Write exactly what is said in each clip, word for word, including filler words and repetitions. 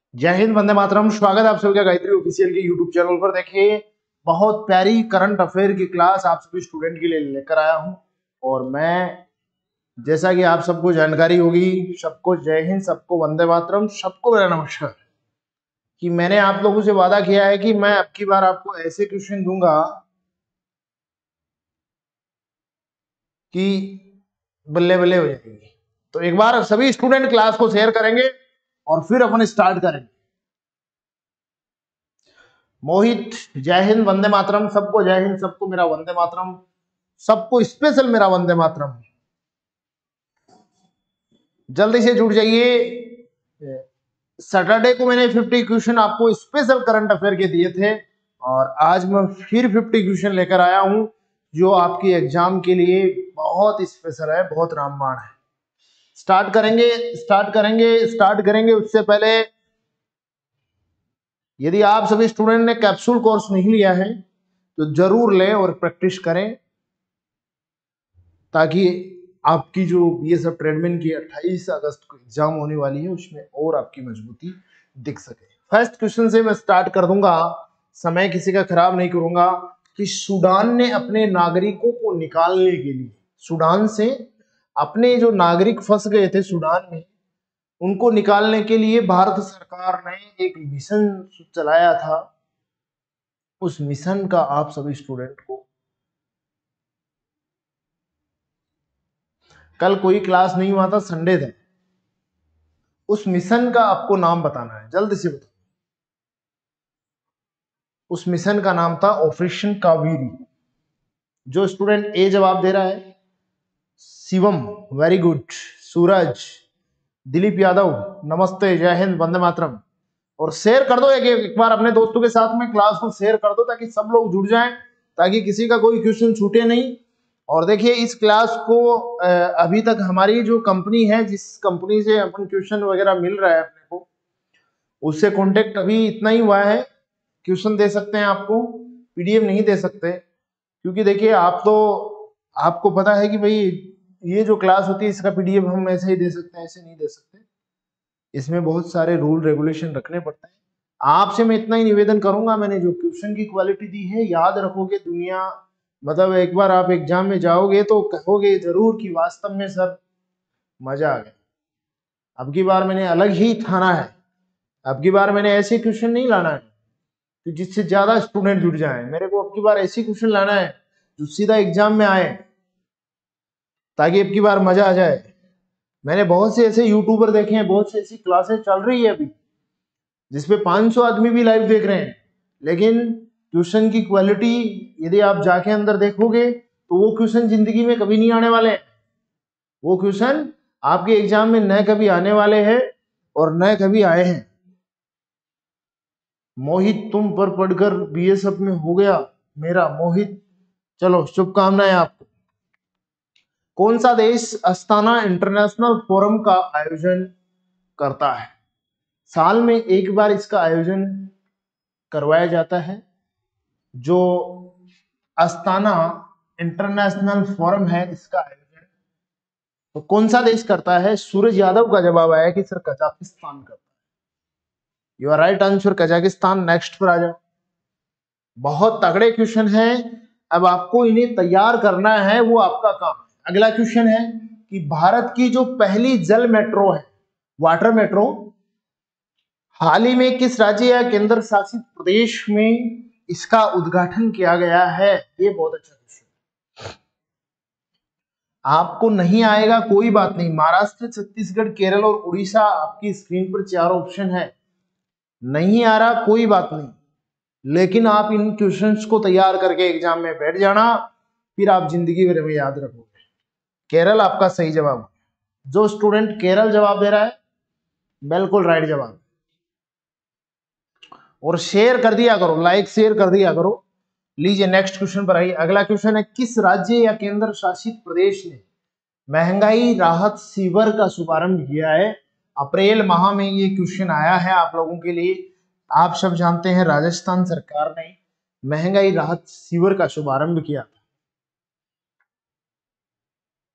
जय हिंद, वंदे मातरम। स्वागत है आप सभी का गायत्री ऑफिशियल के यूट्यूब चैनल पर। देखिए, बहुत प्यारी करंट अफेयर की क्लास आप सभी स्टूडेंट के लिए लेकर आया हूं। और मैं, जैसा कि आप सबको जानकारी होगी, सबको जय हिंद, सबको वंदे मातरम, सबको मेरा नमस्कार, कि मैंने आप लोगों से वादा किया है कि मैं अब की बार आपको ऐसे क्वेश्चन दूंगा कि बल्ले बल्ले हो जाएगी। तो एक बार सभी स्टूडेंट क्लास को शेयर करेंगे और फिर अपन स्टार्ट करेंगे। मोहित, जय हिंद, वंदे मातरम, सबको जय हिंद, सबको मेरा वंदे मातरम, सबको स्पेशल मेरा वंदे मातरम। जल्दी से जुड़ जाइए। सैटरडे को मैंने पचास क्वेश्चन आपको स्पेशल करंट अफेयर के दिए थे और आज मैं फिर पचास क्वेश्चन लेकर आया हूं जो आपकी एग्जाम के लिए बहुत स्पेशल है, बहुत रामबाण है। स्टार्ट करेंगे स्टार्ट करेंगे स्टार्ट करेंगे उससे पहले, यदि आप सभी स्टूडेंट ने कैप्सूल कोर्स नहीं लिया है तो जरूर लें और प्रैक्टिस करें, ताकि आपकी जो बीएसएफ ट्रेडमैन की अट्ठाईस अगस्त को एग्जाम होने वाली है उसमें और आपकी मजबूती दिख सके। फर्स्ट क्वेश्चन से मैं स्टार्ट कर दूंगा, समय किसी का खराब नहीं करूंगा। कि सूडान ने अपने नागरिकों को निकालने के लिए, सूडान से अपने जो नागरिक फंस गए थे सूडान में, उनको निकालने के लिए भारत सरकार ने एक मिशन चलाया था। उस मिशन का आप सभी स्टूडेंट को, कल कोई क्लास नहीं हुआ था, संडे था, उस मिशन का आपको नाम बताना है, जल्दी से बताओ। उस मिशन का नाम था ऑपरेशन कावेरी। जो स्टूडेंट ए जवाब दे रहा है, शिवम, वेरी गुड। सूरज, दिलीप यादव, नमस्ते, जय हिंद, वंदे मातरम। और शेयर कर दो एक, एक बार अपने दोस्तों के साथ में क्लास को शेयर कर दो ताकि सब लोग जुड़ जाएं, ताकि किसी का कोई क्वेश्चन छूटे नहीं। और देखिए, इस क्लास को अभी तक हमारी जो कंपनी है, जिस कंपनी से अपन क्वेश्चन वगैरह मिल रहा है अपने को, उससे कांटेक्ट अभी इतना ही हुआ है। क्वेश्चन दे सकते हैं आपको, पीडीएफ नहीं दे सकते, क्योंकि देखिए आप तो, आपको पता है कि भाई ये जो क्लास होती है इसका पीडीएफ हम ऐसे ही दे सकते हैं, ऐसे नहीं दे सकते। इसमें बहुत सारे रूल रेगुलेशन रखने पड़ते हैं। आपसे मैं इतना ही निवेदन करूंगा, मैंने जो क्वेश्चन की क्वालिटी दी है याद रखोगे, दुनिया मतलब एक बार आप एग्जाम में जाओगे तो कहोगे जरूर कि वास्तव में सर मजा आ गया। अब की बार मैंने अलग ही ठाना है, अब की बार मैंने ऐसे क्वेश्चन नहीं लाना है तो जिससे ज्यादा स्टूडेंट जुड़ जाएं। मेरे को अब की बार ऐसी क्वेश्चन लाना है जो सीधा एग्जाम में आए, ताकि अब की बार मजा आ जाए। मैंने बहुत से ऐसे यूट्यूबर देखे हैं, बहुत से ऐसी क्लासेस चल रही है अभी जिसपे पाँच सौ आदमी भी लाइव देख रहे हैं, लेकिन क्वेश्चन की क्वालिटी यदि आप जाके अंदर देखोगे तो वो क्वेश्चन जिंदगी में कभी नहीं आने वाले हैं। वो क्वेश्चन आपके एग्जाम में न कभी आने वाले हैं और न कभी आए हैं। मोहित, तुम पर पढ़कर बीएसएफ में हो गया मेरा मोहित, चलो शुभकामनाएं आपको। कौन सा देश अस्ताना इंटरनेशनल फोरम का आयोजन करता है? साल में एक बार इसका आयोजन करवाया जाता है। जो अस्ताना इंटरनेशनल फोरम है इसका आयोजन तो कौन सा देश करता है? सूरज यादव का जवाब आया कि सर कजाकिस्तान करता है। You are right answer, Kazakhstan. Next पर आ जाओ। बहुत तगड़े क्वेश्चन है, अब आपको इन्हें तैयार करना है, वो आपका काम है। अगला क्वेश्चन है कि भारत की जो पहली जल मेट्रो है, वाटर मेट्रो, हाल ही में किस राज्य या केंद्र शासित प्रदेश में इसका उद्घाटन किया गया है? ये बहुत अच्छा क्वेश्चन। आपको नहीं आएगा कोई बात नहीं, महाराष्ट्र, छत्तीसगढ़, केरल और उड़ीसा आपकी स्क्रीन पर चार ऑप्शन है। नहीं आ रहा कोई बात नहीं, लेकिन आप इन क्वेश्चंस को तैयार करके एग्जाम में बैठ जाना, फिर आप जिंदगी भर में याद रखोगे। केरल आपका सही जवाब। जो स्टूडेंट केरल जवाब दे रहा है बिल्कुल राइट जवाब। और शेयर कर दिया करो, लाइक शेयर कर दिया करो। लीजिए नेक्स्ट क्वेश्चन पर आइए। अगला क्वेश्चन है, किस राज्य या केंद्र शासित प्रदेश ने महंगाई राहत शिविर का शुभारंभ किया है? अप्रैल माह में ये क्वेश्चन आया है आप लोगों के लिए। आप सब जानते हैं राजस्थान सरकार ने महंगाई राहत शिविर का शुभारंभ किया था।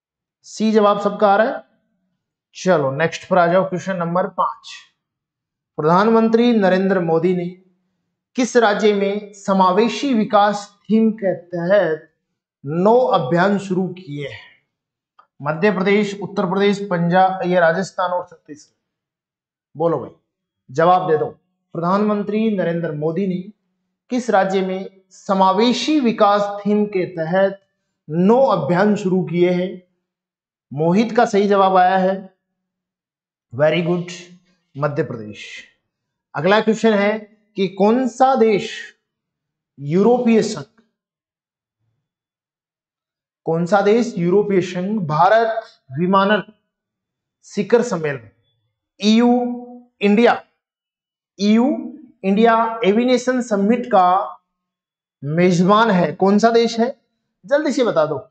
सी जवाब सबका आ रहा है। चलो नेक्स्ट पर आ जाओ, क्वेश्चन नंबर पांच। प्रधानमंत्री नरेंद्र मोदी ने किस राज्य में समावेशी विकास थीम के तहत नौ अभियान शुरू किए हैं? मध्य प्रदेश, उत्तर प्रदेश, पंजाब, ये राजस्थान और छत्तीसगढ़। बोलो भाई, जवाब दे दो। प्रधानमंत्री नरेंद्र मोदी ने किस राज्य में समावेशी विकास थीम के तहत नौ अभियान शुरू किए हैं? मोहित का सही जवाब आया है, वेरी गुड, मध्य प्रदेश। अगला क्वेश्चन है कि कौन सा देश यूरोपीय संघ कौन सा देश यूरोपीय संघ भारत विमानन शिखर सम्मेलन EU India EU India aviation summit का मेजबान है? कौन सा देश है? जल्दी से बता दो।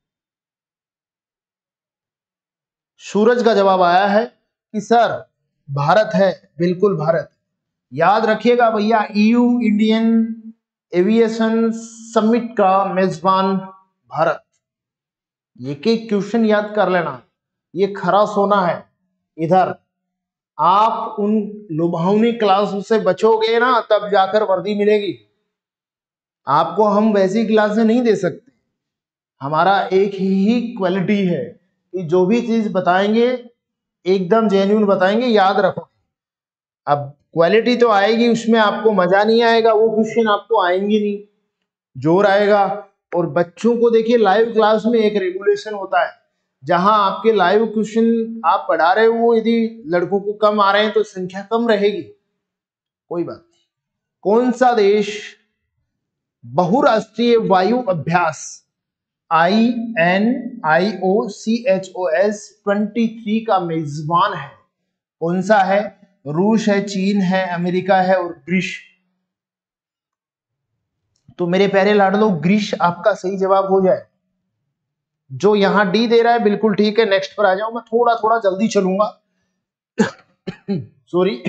सूरज का जवाब आया है कि सर भारत है, बिल्कुल भारत। याद रखिएगा भैया, ईयू इंडियन एविएशन समिट का मेजबान भारत। एक एक क्वेश्चन याद कर लेना, ये खरा सोना है। इधर आप उन लुभावनी क्लास से बचोगे ना, तब जाकर वर्दी मिलेगी। आपको हम वैसी क्लासें नहीं दे सकते। हमारा एक ही क्वालिटी है कि जो भी चीज बताएंगे एकदम जेन्युइन बताएंगे, याद रखो। अब क्वालिटी तो आएगी, उसमें आपको मजा नहीं आएगा, वो क्वेश्चन आपको आएंगे नहीं, जोर आएगा। और बच्चों को देखिए, लाइव क्लास में एक रेगुलेशन होता है, जहां आपके लाइव क्वेश्चन आप पढ़ा रहे हो, यदि लड़कों को कम आ रहे हैं तो संख्या कम रहेगी, कोई बात नहीं। कौन सा देश बहुराष्ट्रीय वायु अभ्यास I N I O C H O S twenty three का मेजबान है? कौन सा है? रूस है, चीन है, अमेरिका है और ग्रीस। तो मेरे प्यारे लाडलो, ग्रीस आपका सही जवाब हो जाए। जो यहां डी दे रहा है बिल्कुल ठीक है। नेक्स्ट पर आ जाओ, मैं थोड़ा थोड़ा जल्दी चलूंगा। सॉरी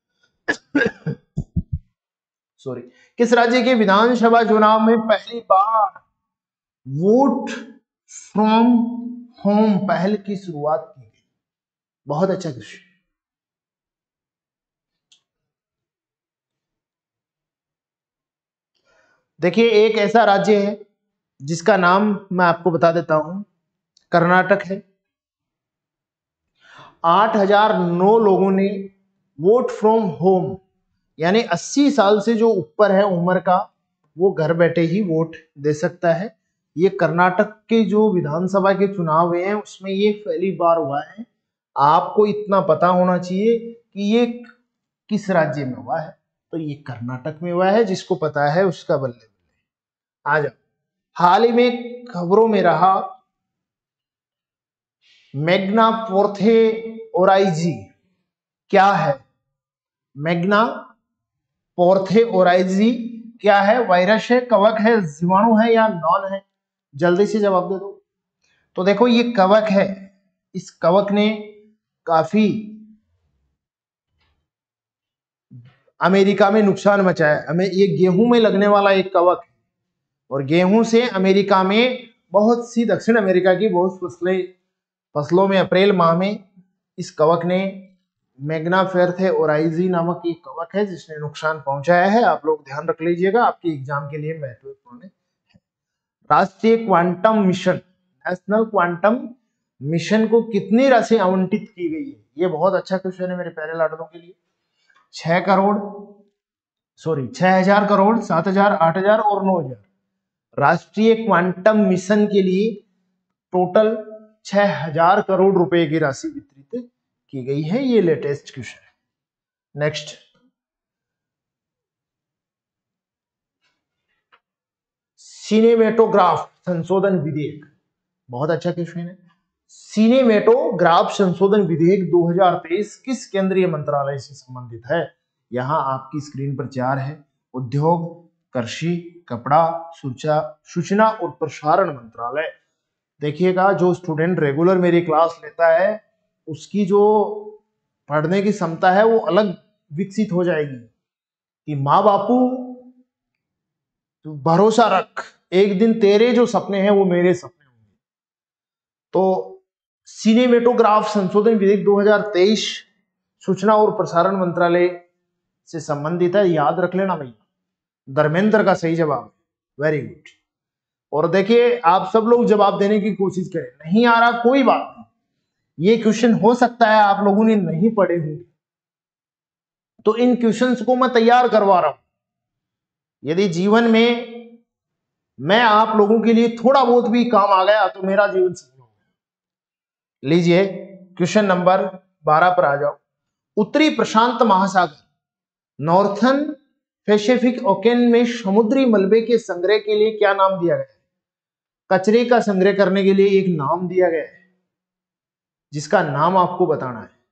सॉरी किस राज्य के विधानसभा चुनाव में पहली बार वोट फ्रॉम होम पहल की शुरुआत की गई? बहुत अच्छा क्वेश्चन। देखिए, एक ऐसा राज्य है जिसका नाम मैं आपको बता देता हूं, कर्नाटक है। आठ हजार नौ लोगों ने वोट फ्रॉम होम, यानी अस्सी साल से जो ऊपर है उम्र का, वो घर बैठे ही वोट दे सकता है। ये कर्नाटक के जो विधानसभा के चुनाव हुए हैं उसमें ये पहली बार हुआ है। आपको इतना पता होना चाहिए कि ये किस राज्य में हुआ है, तो ये कर्नाटक में हुआ है। जिसको पता है उसका बल्ले बल्ले। आ जाओ, हाल ही में खबरों में रहा मैग्ना पोर्थे ओराइजी क्या है? मैग्ना पोर्थे ओराइजी क्या है? वायरस है, कवक है, जीवाणु है या नॉन है? जल्दी से जवाब दे दो। तो देखो, ये कवक है। इस कवक ने काफी अमेरिका में नुकसान मचाया। हमें ये गेहूं में लगने वाला एक कवक है, और गेहूं से अमेरिका में बहुत सी, दक्षिण अमेरिका की बहुत फसलें फसलों में अप्रैल माह में इस कवक ने, मैग्ना पोर्थे ओराइजी नामक एक कवक है जिसने नुकसान पहुंचाया है। आप लोग ध्यान रख लीजिएगा, आपके एग्जाम के लिए महत्वपूर्ण है। राष्ट्रीय quantum mission, national quantum mission को कितनी राशि आवंटित की गई है? ये बहुत अच्छा क्वेश्चन है मेरे प्यारे लाडलों के लिए। छह करोड़ सॉरी छह हजार करोड़, सात हजार, आठ हजार और नौ हजार। राष्ट्रीय क्वांटम मिशन के लिए टोटल छह हजार करोड़ रुपए की राशि वितरित की गई है। ये लेटेस्ट क्वेश्चन है। नेक्स्ट, सिनेमेटोग्राफ संशोधन विधेयक, बहुत अच्छा क्वेश्चन है। सिनेमेटोग्राफ संशोधन विधेयक दो हज़ार तेईस किस केंद्रीय मंत्रालय से संबंधित है? यहां आपकी स्क्रीन पर चार है। उद्योग, कृषि, कपड़ा, सूचना और प्रसारण मंत्रालय। देखिएगा, जो स्टूडेंट रेगुलर मेरी क्लास लेता है उसकी जो पढ़ने की क्षमता है वो अलग विकसित हो जाएगी कि माँ बापू भरोसा रख, एक दिन तेरे जो सपने हैं वो मेरे सपने होंगे। तो सिनेमेटोग्राफ संशोधन विधेयक दो हज़ार तेईस सूचना और प्रसारण मंत्रालय से संबंधित है, याद रख लेना भैया। धर्मेंद्र का सही जवाब है, वेरी गुड। और देखिए आप सब लोग जवाब देने की कोशिश करें, नहीं आ रहा कोई बात नहीं, ये क्वेश्चन हो सकता है आप लोगों ने नहीं पढ़े होंगे, तो इन क्वेश्चंस को मैं तैयार करवा रहा हूं। यदि जीवन में मैं आप लोगों के लिए थोड़ा बहुत भी काम आ गया तो मेरा जीवन सही हो गया। लीजिए क्वेश्चन नंबर बारह पर आ जाओ। उत्तरी प्रशांत महासागर नॉर्थन पैसिफिक ओकेन में समुद्री मलबे के संग्रह के लिए क्या नाम दिया गया है? कचरे का संग्रह करने के लिए एक नाम दिया गया है, जिसका नाम आपको बताना है।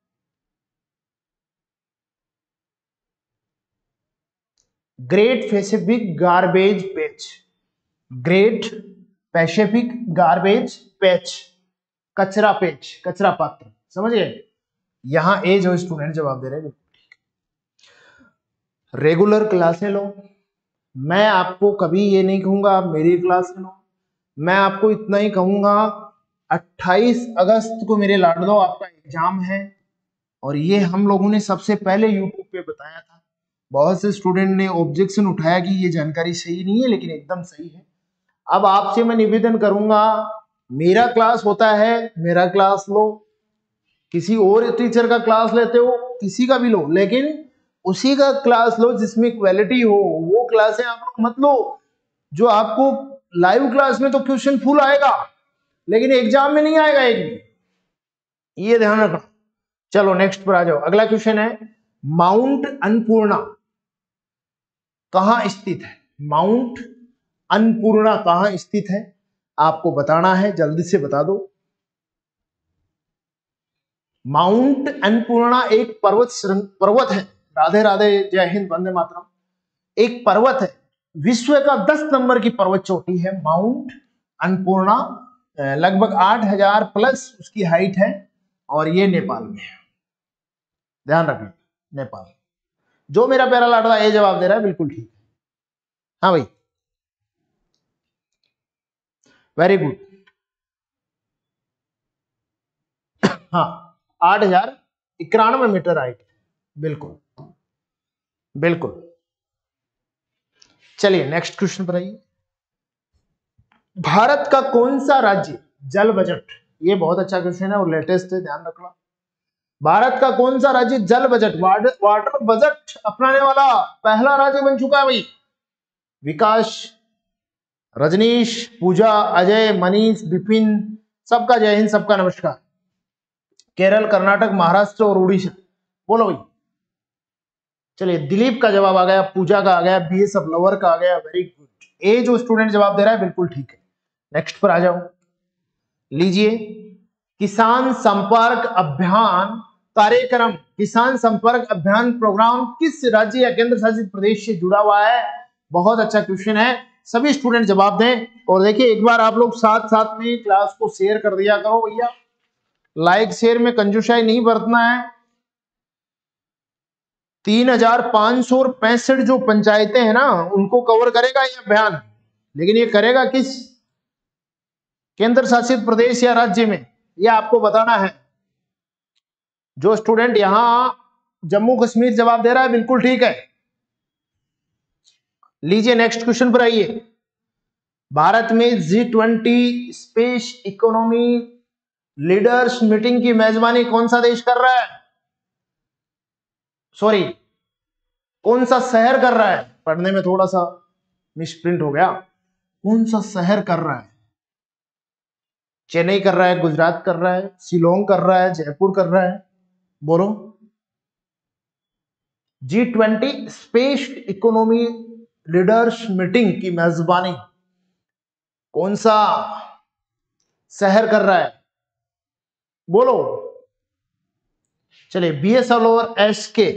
Great Pacific Garbage Patch, Great Pacific Garbage Patch, कचरा पेच, कचरा पात्र, समझ गए? यहां ए जो स्टूडेंट जवाब दे रहे हैं। रेगुलर क्लासें लो, मैं आपको कभी ये नहीं कहूंगा आप मेरी क्लास लो, मैं आपको इतना ही कहूंगा अट्ठाईस अगस्त को मेरे लाडलो आपका एग्जाम है, और ये हम लोगों ने सबसे पहले यूट्यूब पे बताया था। बहुत से स्टूडेंट ने ऑब्जेक्शन उठाया कि ये जानकारी सही नहीं है, लेकिन एकदम सही है। अब आपसे मैं निवेदन करूंगा, मेरा क्लास होता है, मेरा क्लास लो, किसी और टीचर का क्लास लेते हो किसी का भी लो, लेकिन उसी का क्लास लो जिसमें क्वालिटी हो। वो क्लासें आप लोग मत लो जो आपको लाइव क्लास में तो क्वेश्चन फुल आएगा लेकिन एग्जाम में नहीं आएगा एक भी, ये ध्यान रखना। चलो नेक्स्ट पर आ जाओ। अगला क्वेश्चन है, माउंट अन्नपूर्णा कहां स्थित है? माउंट अन्नपूर्णा कहां स्थित है आपको बताना है, जल्दी से बता दो। माउंट अन्नपूर्णा एक पर्वत पर्वत है, राधे राधे, जय हिंद, वंदे मातरम। एक पर्वत है, विश्व का दस नंबर की पर्वत चोटी है माउंट अन्नपूर्णा, लगभग आठ हजार प्लस उसकी हाइट है, और ये नेपाल में है, ध्यान रखना, नेपाल। जो मेरा प्यारा लाडला ये जवाब दे रहा है बिल्कुल ठीक है। हाँ भाई, वेरी गुड। हाँ, आठ हजार इक्यानवे मीटर हाइट, बिल्कुल बिल्कुल। चलिए नेक्स्ट क्वेश्चन पर आइए। भारत का कौन सा राज्य जल बजट, ये बहुत अच्छा क्वेश्चन है और लेटेस्ट है, ध्यान रखना। भारत का कौन सा राज्य जल बजट, वाटर बजट अपनाने वाला पहला राज्य बन चुका है भाई? विकास, रजनीश, पूजा, अजय, मनीष, विपिन, सबका जय हिंद, सबका नमस्कार। केरल, कर्नाटक, महाराष्ट्र और उड़ीसा, बोलो भाई। चलिए दिलीप का जवाब आ गया, पूजा का आ गया, बी एस लवर का आ गया, वेरी गुड। ए जो स्टूडेंट जवाब दे रहा है बिल्कुल ठीक है। नेक्स्ट पर आ जाओ। लीजिए, किसान संपर्क अभियान कार्यक्रम, किसान संपर्क अभियान प्रोग्राम किस राज्य या केंद्र शासित प्रदेश से जुड़ा हुआ है? बहुत अच्छा क्वेश्चन है, सभी स्टूडेंट जवाब दें। और देखिए एक बार आप लोग साथ साथ में क्लास को शेयर कर दिया करो भैया, लाइक शेयर में कंजूसाई नहीं बरतना है। तीन हजार पांच सौ पैंसठ जो पंचायतें हैं ना, उनको कवर करेगा ये अभियान, लेकिन ये करेगा किस केंद्र शासित प्रदेश या राज्य में, ये आपको बताना है। जो स्टूडेंट यहां जम्मू कश्मीर जवाब दे रहा है बिल्कुल ठीक है। लीजिए नेक्स्ट क्वेश्चन पर आइए। भारत में G twenty space economy leaders meeting की मेजबानी कौन सा देश कर रहा है? सॉरी, कौन सा शहर कर रहा है? पढ़ने में थोड़ा सा मिसप्रिंट हो गया। कौन सा शहर कर रहा है? चेन्नई कर रहा है, गुजरात कर रहा है, शिलोंग कर रहा है, जयपुर कर रहा है, बोलो। G twenty space economy leaders meeting की मेजबानी कौन सा शहर कर रहा है, बोलो। चलिए बी एस एल और एस के,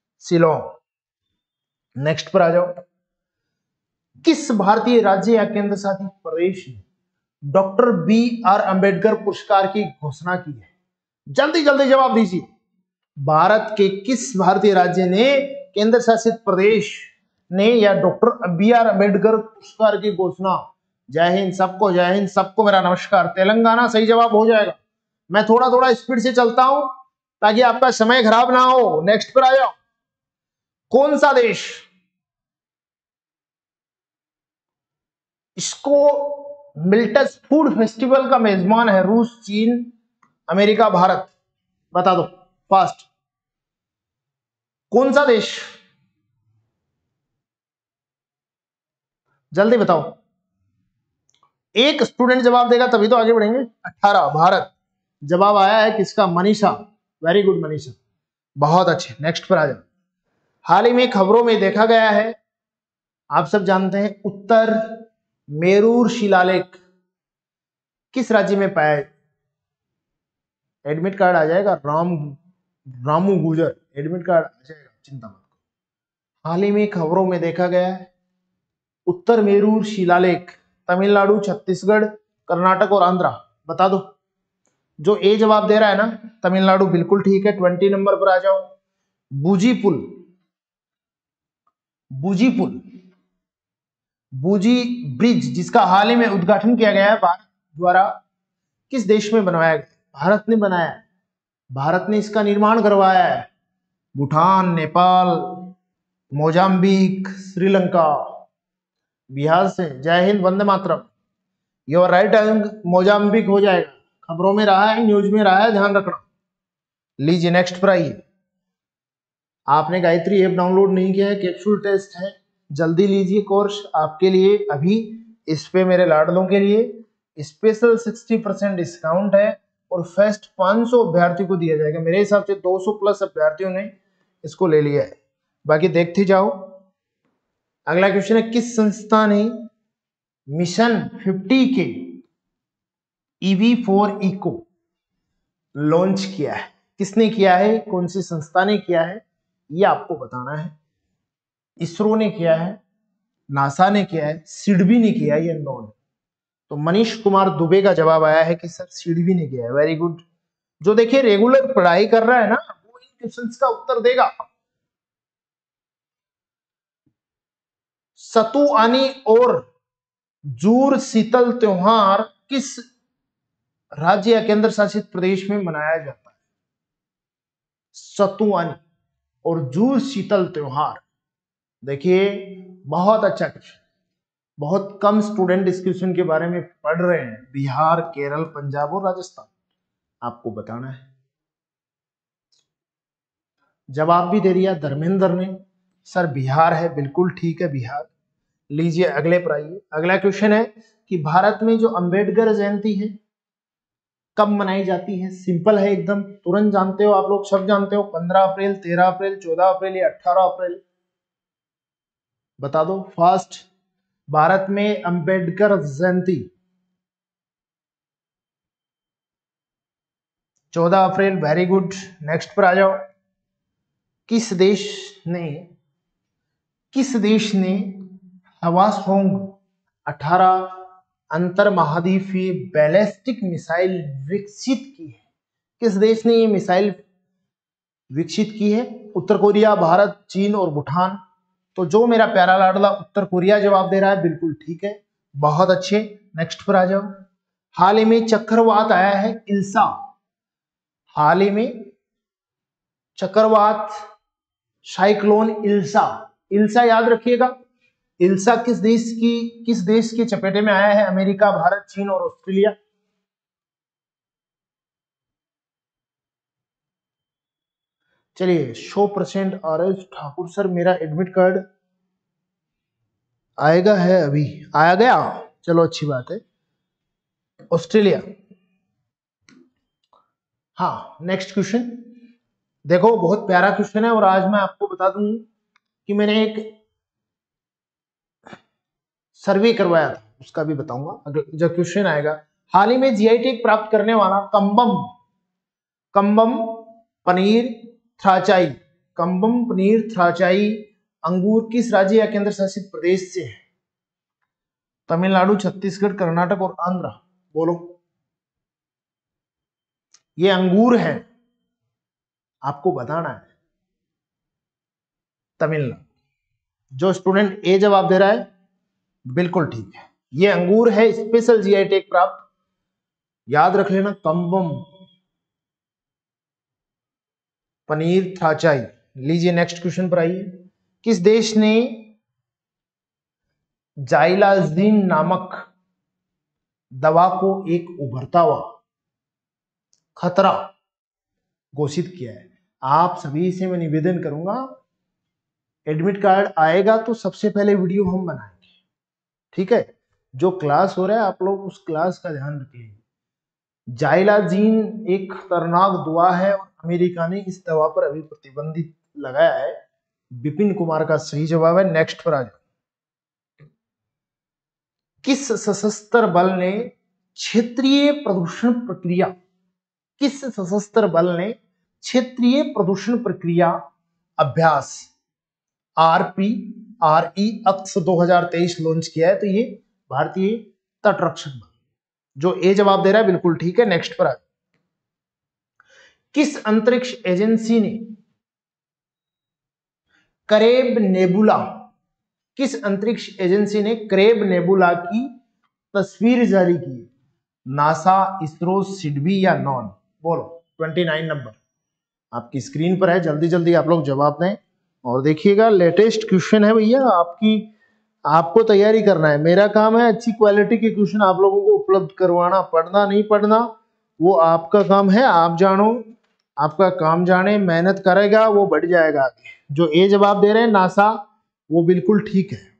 शिलोंग। नेक्स्ट पर आ जाओ। किस भारतीय राज्य या केंद्र शासित प्रदेश ने डॉक्टर बी आर अंबेडकर पुरस्कार की घोषणा की है? जल्दी जल्दी जवाब दीजिए। भारत के किस भारतीय राज्य ने, केंद्र शासित प्रदेश ने या डॉक्टर बी आर अंबेडकर पुरस्कार की घोषणा? जय हिंद सबको, जय हिंद सबको मेरा नमस्कार। तेलंगाना सही जवाब हो जाएगा। मैं थोड़ा थोड़ा स्पीड से चलता हूं ताकि आपका समय खराब ना हो। नेक्स्ट पर आ जाओ। कौन सा देश इसको मिल्टस फूड फेस्टिवल का मेजबान है? रूस, चीन, अमेरिका, भारत? बता दो फास्ट, कौन सा देश? जल्दी बताओ, एक स्टूडेंट जवाब देगा तभी तो आगे बढ़ेंगे। अठारह, भारत। जवाब आया है किसका? मनीषा। वेरी गुड मनीषा, बहुत अच्छे। नेक्स्ट पर आ जाओ। हाल ही में खबरों में देखा गया है, आप सब जानते हैं, उत्तर मेरूर शिलालेख किस राज्य में पाया है? एडमिट कार्ड आ जाएगा, राम रामू गुजर, एडमिट कार्ड आ जाएगा, चिंता मत करो। हाल ही में खबरों में देखा गया है, उत्तर मेरूर शिलालेख तमिलनाडु, छत्तीसगढ़, कर्नाटक और आंध्रा? बता दो। जो ए जवाब दे रहा है ना, तमिलनाडु, बिल्कुल ठीक है। ट्वेंटी नंबर पर आ जाओ। बूजी पुल, बूजी पुल, बूजी ब्रिज, जिसका हाल ही में उद्घाटन किया गया है भारत द्वारा, किस देश में बनवाया गया? भारत ने बनाया है, भारत ने इसका निर्माण करवाया है। भूटान, नेपाल, मोजाम्बिक, श्रीलंका, बिहार से। जय हिंद, वंदे मातरम। योर राइट आंसर मोजाम्बिक हो जाएगा, खबरों में रहा है, न्यूज में रहा है, ध्यान रखना। लीजिए नेक्स्ट पर आइए। आपने गायत्री ऐप डाउनलोड नहीं किया है, कैप्सूल टेस्ट है, जल्दी लीजिए कोर्स आपके लिए। अभी इस पे मेरे लाडलों के लिए स्पेशल साठ परसेंट डिस्काउंट है और फर्स्ट पाँच सौ अभ्यर्थियों को दिया जाएगा। मेरे हिसाब से दो सौ प्लस अभ्यर्थियों ने इसको ले लिया है, बाकी देखते जाओ। अगला क्वेश्चन है, किस संस्था ने मिशन पचास के ईवी फॉर इको लॉन्च किया है? किसने किया है, कौन सी संस्था ने किया है, ये आपको बताना है। इसरो ने किया है, नासा ने किया है, सिडबी ने किया है, ये नॉन। तो मनीष कुमार दुबे का जवाब आया है कि सर सिडबी ने किया है। Very good. जो देखिए रेगुलर पढ़ाई कर रहा है ना, वो इन क्वेश्चंस का उत्तर देगा। सतुआनी और जूर शीतल त्योहार किस राज्य या केंद्र शासित प्रदेश में मनाया जाता है? सतुआनी और जूर शीतल त्योहार, देखिए बहुत अच्छा क्वेश्चन, बहुत कम स्टूडेंट इस क्वेश्चन के बारे में पढ़ रहे हैं। बिहार, केरल, पंजाब और राजस्थान, आपको बताना है। जवाब भी दे दिया धर्मेंद्र ने, सर बिहार है, बिल्कुल ठीक है बिहार। लीजिए अगले पर आइए। अगला क्वेश्चन है कि भारत में जो अंबेडकर जयंती है कब मनाई जाती है? सिंपल है एकदम, तुरंत जानते हो आप लोग, सब जानते हो। पंद्रह अप्रैल, तेरह अप्रैल, चौदह अप्रैल या अठारह अप्रैल? बता दो फास्ट। भारत में अंबेडकर जयंती चौदह अप्रैल। Very good. नेक्स्ट पर आ जाओ। किस देश ने किस देश ने हवासोंग अठारह अंतर महाद्वीपीय बैलिस्टिक मिसाइल विकसित की है? किस देश ने ये मिसाइल विकसित की है? उत्तर कोरिया, भारत, चीन और भूटान? तो जो मेरा प्यारा लाडला उत्तर कोरिया जवाब दे रहा है, बिल्कुल ठीक है, बहुत अच्छे। नेक्स्ट पर आ जाओ। हाल ही में चक्रवात आया है इल्सा, हाल ही में चक्रवात, साइक्लोन इल्सा। इल्सा याद रखिएगा, इल्सा किस देश की किस देश के चपेटे में आया है? अमेरिका, भारत, चीन और ऑस्ट्रेलिया? चलिए, सौ percent R S Thakur sir, मेरा एडमिट कार्ड आएगा है, अभी आया गया, चलो अच्छी बात है। ऑस्ट्रेलिया। हाँ, नेक्स्ट क्वेश्चन देखो, बहुत प्यारा क्वेश्चन है और आज मैं आपको बता दूं कि मैंने एक सर्वे करवाया था, उसका भी बताऊंगा अगर जब क्वेश्चन आएगा। हाल ही में जीआई टैग प्राप्त करने वाला कंबम कंबम पनीर थ्राचाई कंबम पनीर थ्राचाई अंगूर किस राज्य या केंद्र शासित प्रदेश से है? तमिलनाडु, छत्तीसगढ़, कर्नाटक और आंध्र? बोलो। ये अंगूर है, आपको बताना है। तमिलनाडु। जो स्टूडेंट ए जवाब दे रहा है, बिल्कुल ठीक है, ये अंगूर है, स्पेशल जीआई टैग प्राप्त, याद रख लेना, कंबम पनीर थ्राचाई। लीजिए नेक्स्ट क्वेश्चन पर आइए। किस देश ने जाइलाजीन नामक दवा को एक उभरता हुआ खतरा घोषित किया है? आप सभी से मैं निवेदन करूंगा, एडमिट कार्ड आएगा तो सबसे पहले वीडियो हम बनाएंगे, ठीक है? जो क्लास हो रहा है आप लोग उस क्लास का ध्यान रखिए। जाइलाजीन एक खतरनाक दवा है और अमेरिका ने इस दवा पर अभी प्रतिबंधित लगाया है। विपिन कुमार का सही जवाब है। नेक्स्ट पर आ जाओ। किस सशस्त्र बल ने क्षेत्रीय प्रदूषण प्रक्रिया किस सशस्त्र बल ने क्षेत्रीय प्रदूषण प्रक्रिया अभ्यास आरपी आरई अक्स दो हज़ार तेईस लॉन्च किया है? तो ये भारतीय तटरक्षक बल। जो ए जवाब दे रहा है बिल्कुल ठीक है। नेक्स्ट पर आ, किस अंतरिक्ष एजेंसी ने करेब नेबुला किस अंतरिक्ष एजेंसी ने करेब नेबुला की तस्वीर जारी की? नासा, इसरो, सिडबी या नॉन? बोलो। उनतीस नंबर आपकी स्क्रीन पर है, जल्दी जल्दी आप लोग जवाब दें। और देखिएगा लेटेस्ट क्वेश्चन है भैया, आपकी आपको तैयारी करना है। मेरा काम है अच्छी क्वालिटी के क्वेश्चन आप लोगों को उपलब्ध करवाना। पढ़ना नहीं पढ़ना वो आपका काम है, आप जानो, आपका काम जाने। मेहनत करेगा वो बढ़ जाएगा आगे। जो ए जवाब दे रहे हैं नासा, वो बिल्कुल ठीक है।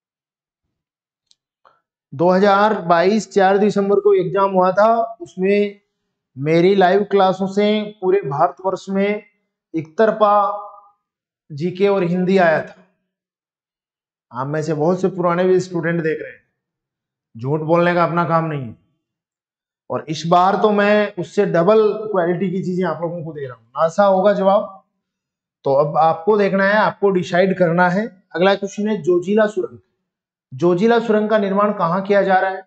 दो हज़ार बाईस चार दिसंबर को एग्जाम हुआ था, उसमें मेरी लाइव क्लासों से पूरे भारतवर्ष में एक तरफा जीके और हिंदी आया था। आप में से बहुत से पुराने भी स्टूडेंट देख रहे हैं, झूठ बोलने का अपना काम नहीं है। और इस बार तो मैं उससे डबल क्वालिटी की चीजें आप लोगों को दे रहा हूं। नासा होगा जवाब। तो अब आपको देखना है, आपको डिसाइड करना है। अगला क्वेश्चन है जोजिला सुरंग। जोजिला सुरंग का निर्माण कहां किया जा रहा है?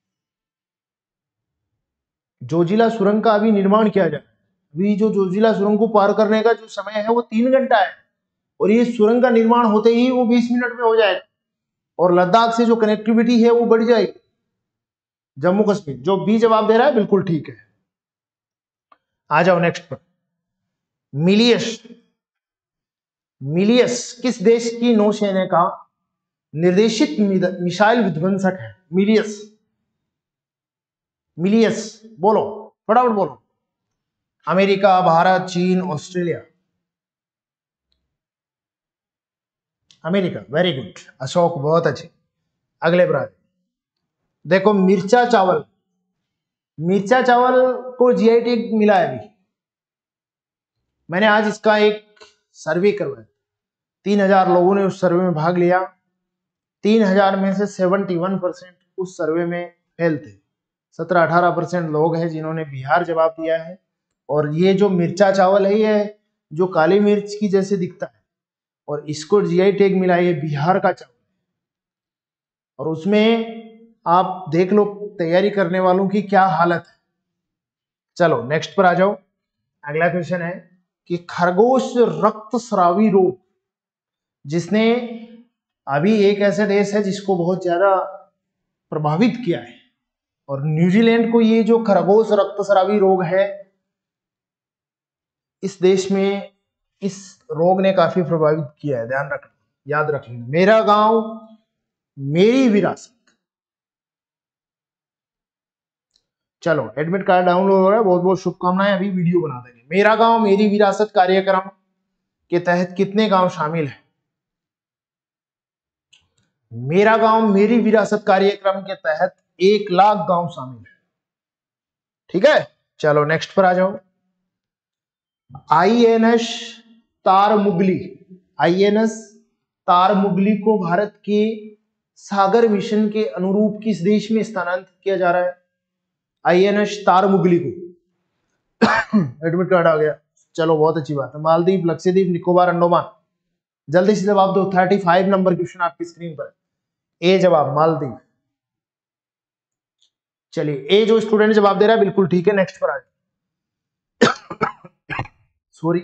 जोजिला सुरंग का अभी निर्माण किया जा रहा है। अभी जो जोजिला सुरंग को पार करने का जो समय है वो तीन घंटा है, और ये सुरंग का निर्माण होते ही वो बीस मिनट में हो जाएगा, और लद्दाख से जो कनेक्टिविटी है वो बढ़ जाएगी। जम्मू कश्मीर। जो बी जवाब दे रहा है बिल्कुल ठीक है। आ जाओ नेक्स्ट पर। मिलियस मिलियस किस देश की नौसेना का निर्देशित मिसाइल विध्वंसक है? मिलियस मिलियस बोलो, फटाफट बोलो। अमेरिका, भारत, चीन, Australia? America. Very good Ashok, बहुत अच्छे। अगले पर देखो, मिर्चा चावल मिर्चा चावल को जीआई टैग मिला है अभी। मैंने आज इसका एक सर्वे करवाया, तीन हजार लोगों ने उस सर्वे में भाग लिया। तीन हजार में से इकहत्तर परसेंट उस सर्वे में फेल थे। सत्रह अठारह परसेंट लोग हैं जिन्होंने बिहार जवाब दिया है। और ये जो मिर्चा चावल है, ये जो काली मिर्च की जैसे दिखता है, और इसको जीआई टैग मिला है, ये बिहार का चावल। और उसमें आप देख लो तैयारी करने वालों की क्या हालत है। चलो नेक्स्ट पर आ जाओ। अगला क्वेश्चन है कि खरगोश रक्तस्रावी रोग, जिसने अभी एक ऐसे देश है जिसको बहुत ज्यादा प्रभावित किया है, और न्यूजीलैंड को ये जो खरगोश रक्तस्रावी रोग है, इस देश में इस रोग ने काफी प्रभावित किया है। ध्यान रखना, याद रखना। मेरा गांव मेरी विरासत। चलो एडमिट कार्ड डाउनलोड हो रहा है, बहुत बहुत शुभकामनाएं। अभी वीडियो बना देंगे। मेरा गांव मेरी विरासत कार्यक्रम के तहत कितने गांव शामिल हैं? मेरा गांव मेरी विरासत कार्यक्रम के तहत एक लाख गांव शामिल है। ठीक है, चलो नेक्स्ट पर आ जाओ। आईएनएस तारमुगली आईएनएस तारमुगली को भारत के सागर मिशन के अनुरूप किस देश में स्थानांतरित किया जा रहा है? आईएनएस तारमुगली को एडमिट कार्ड आ गया। चलो बहुत अच्छी बात है। मालदीव, लक्षद्वीप, निकोबार, अंडोमान? जल्दी से जवाब दो। पैंतीस नंबर क्वेश्चन आपकी स्क्रीन पर। ए जवाब मालदीव। चलिए, ए जो स्टूडेंट जवाब दे रहा है बिल्कुल ठीक है। नेक्स्ट पर आ सॉरी,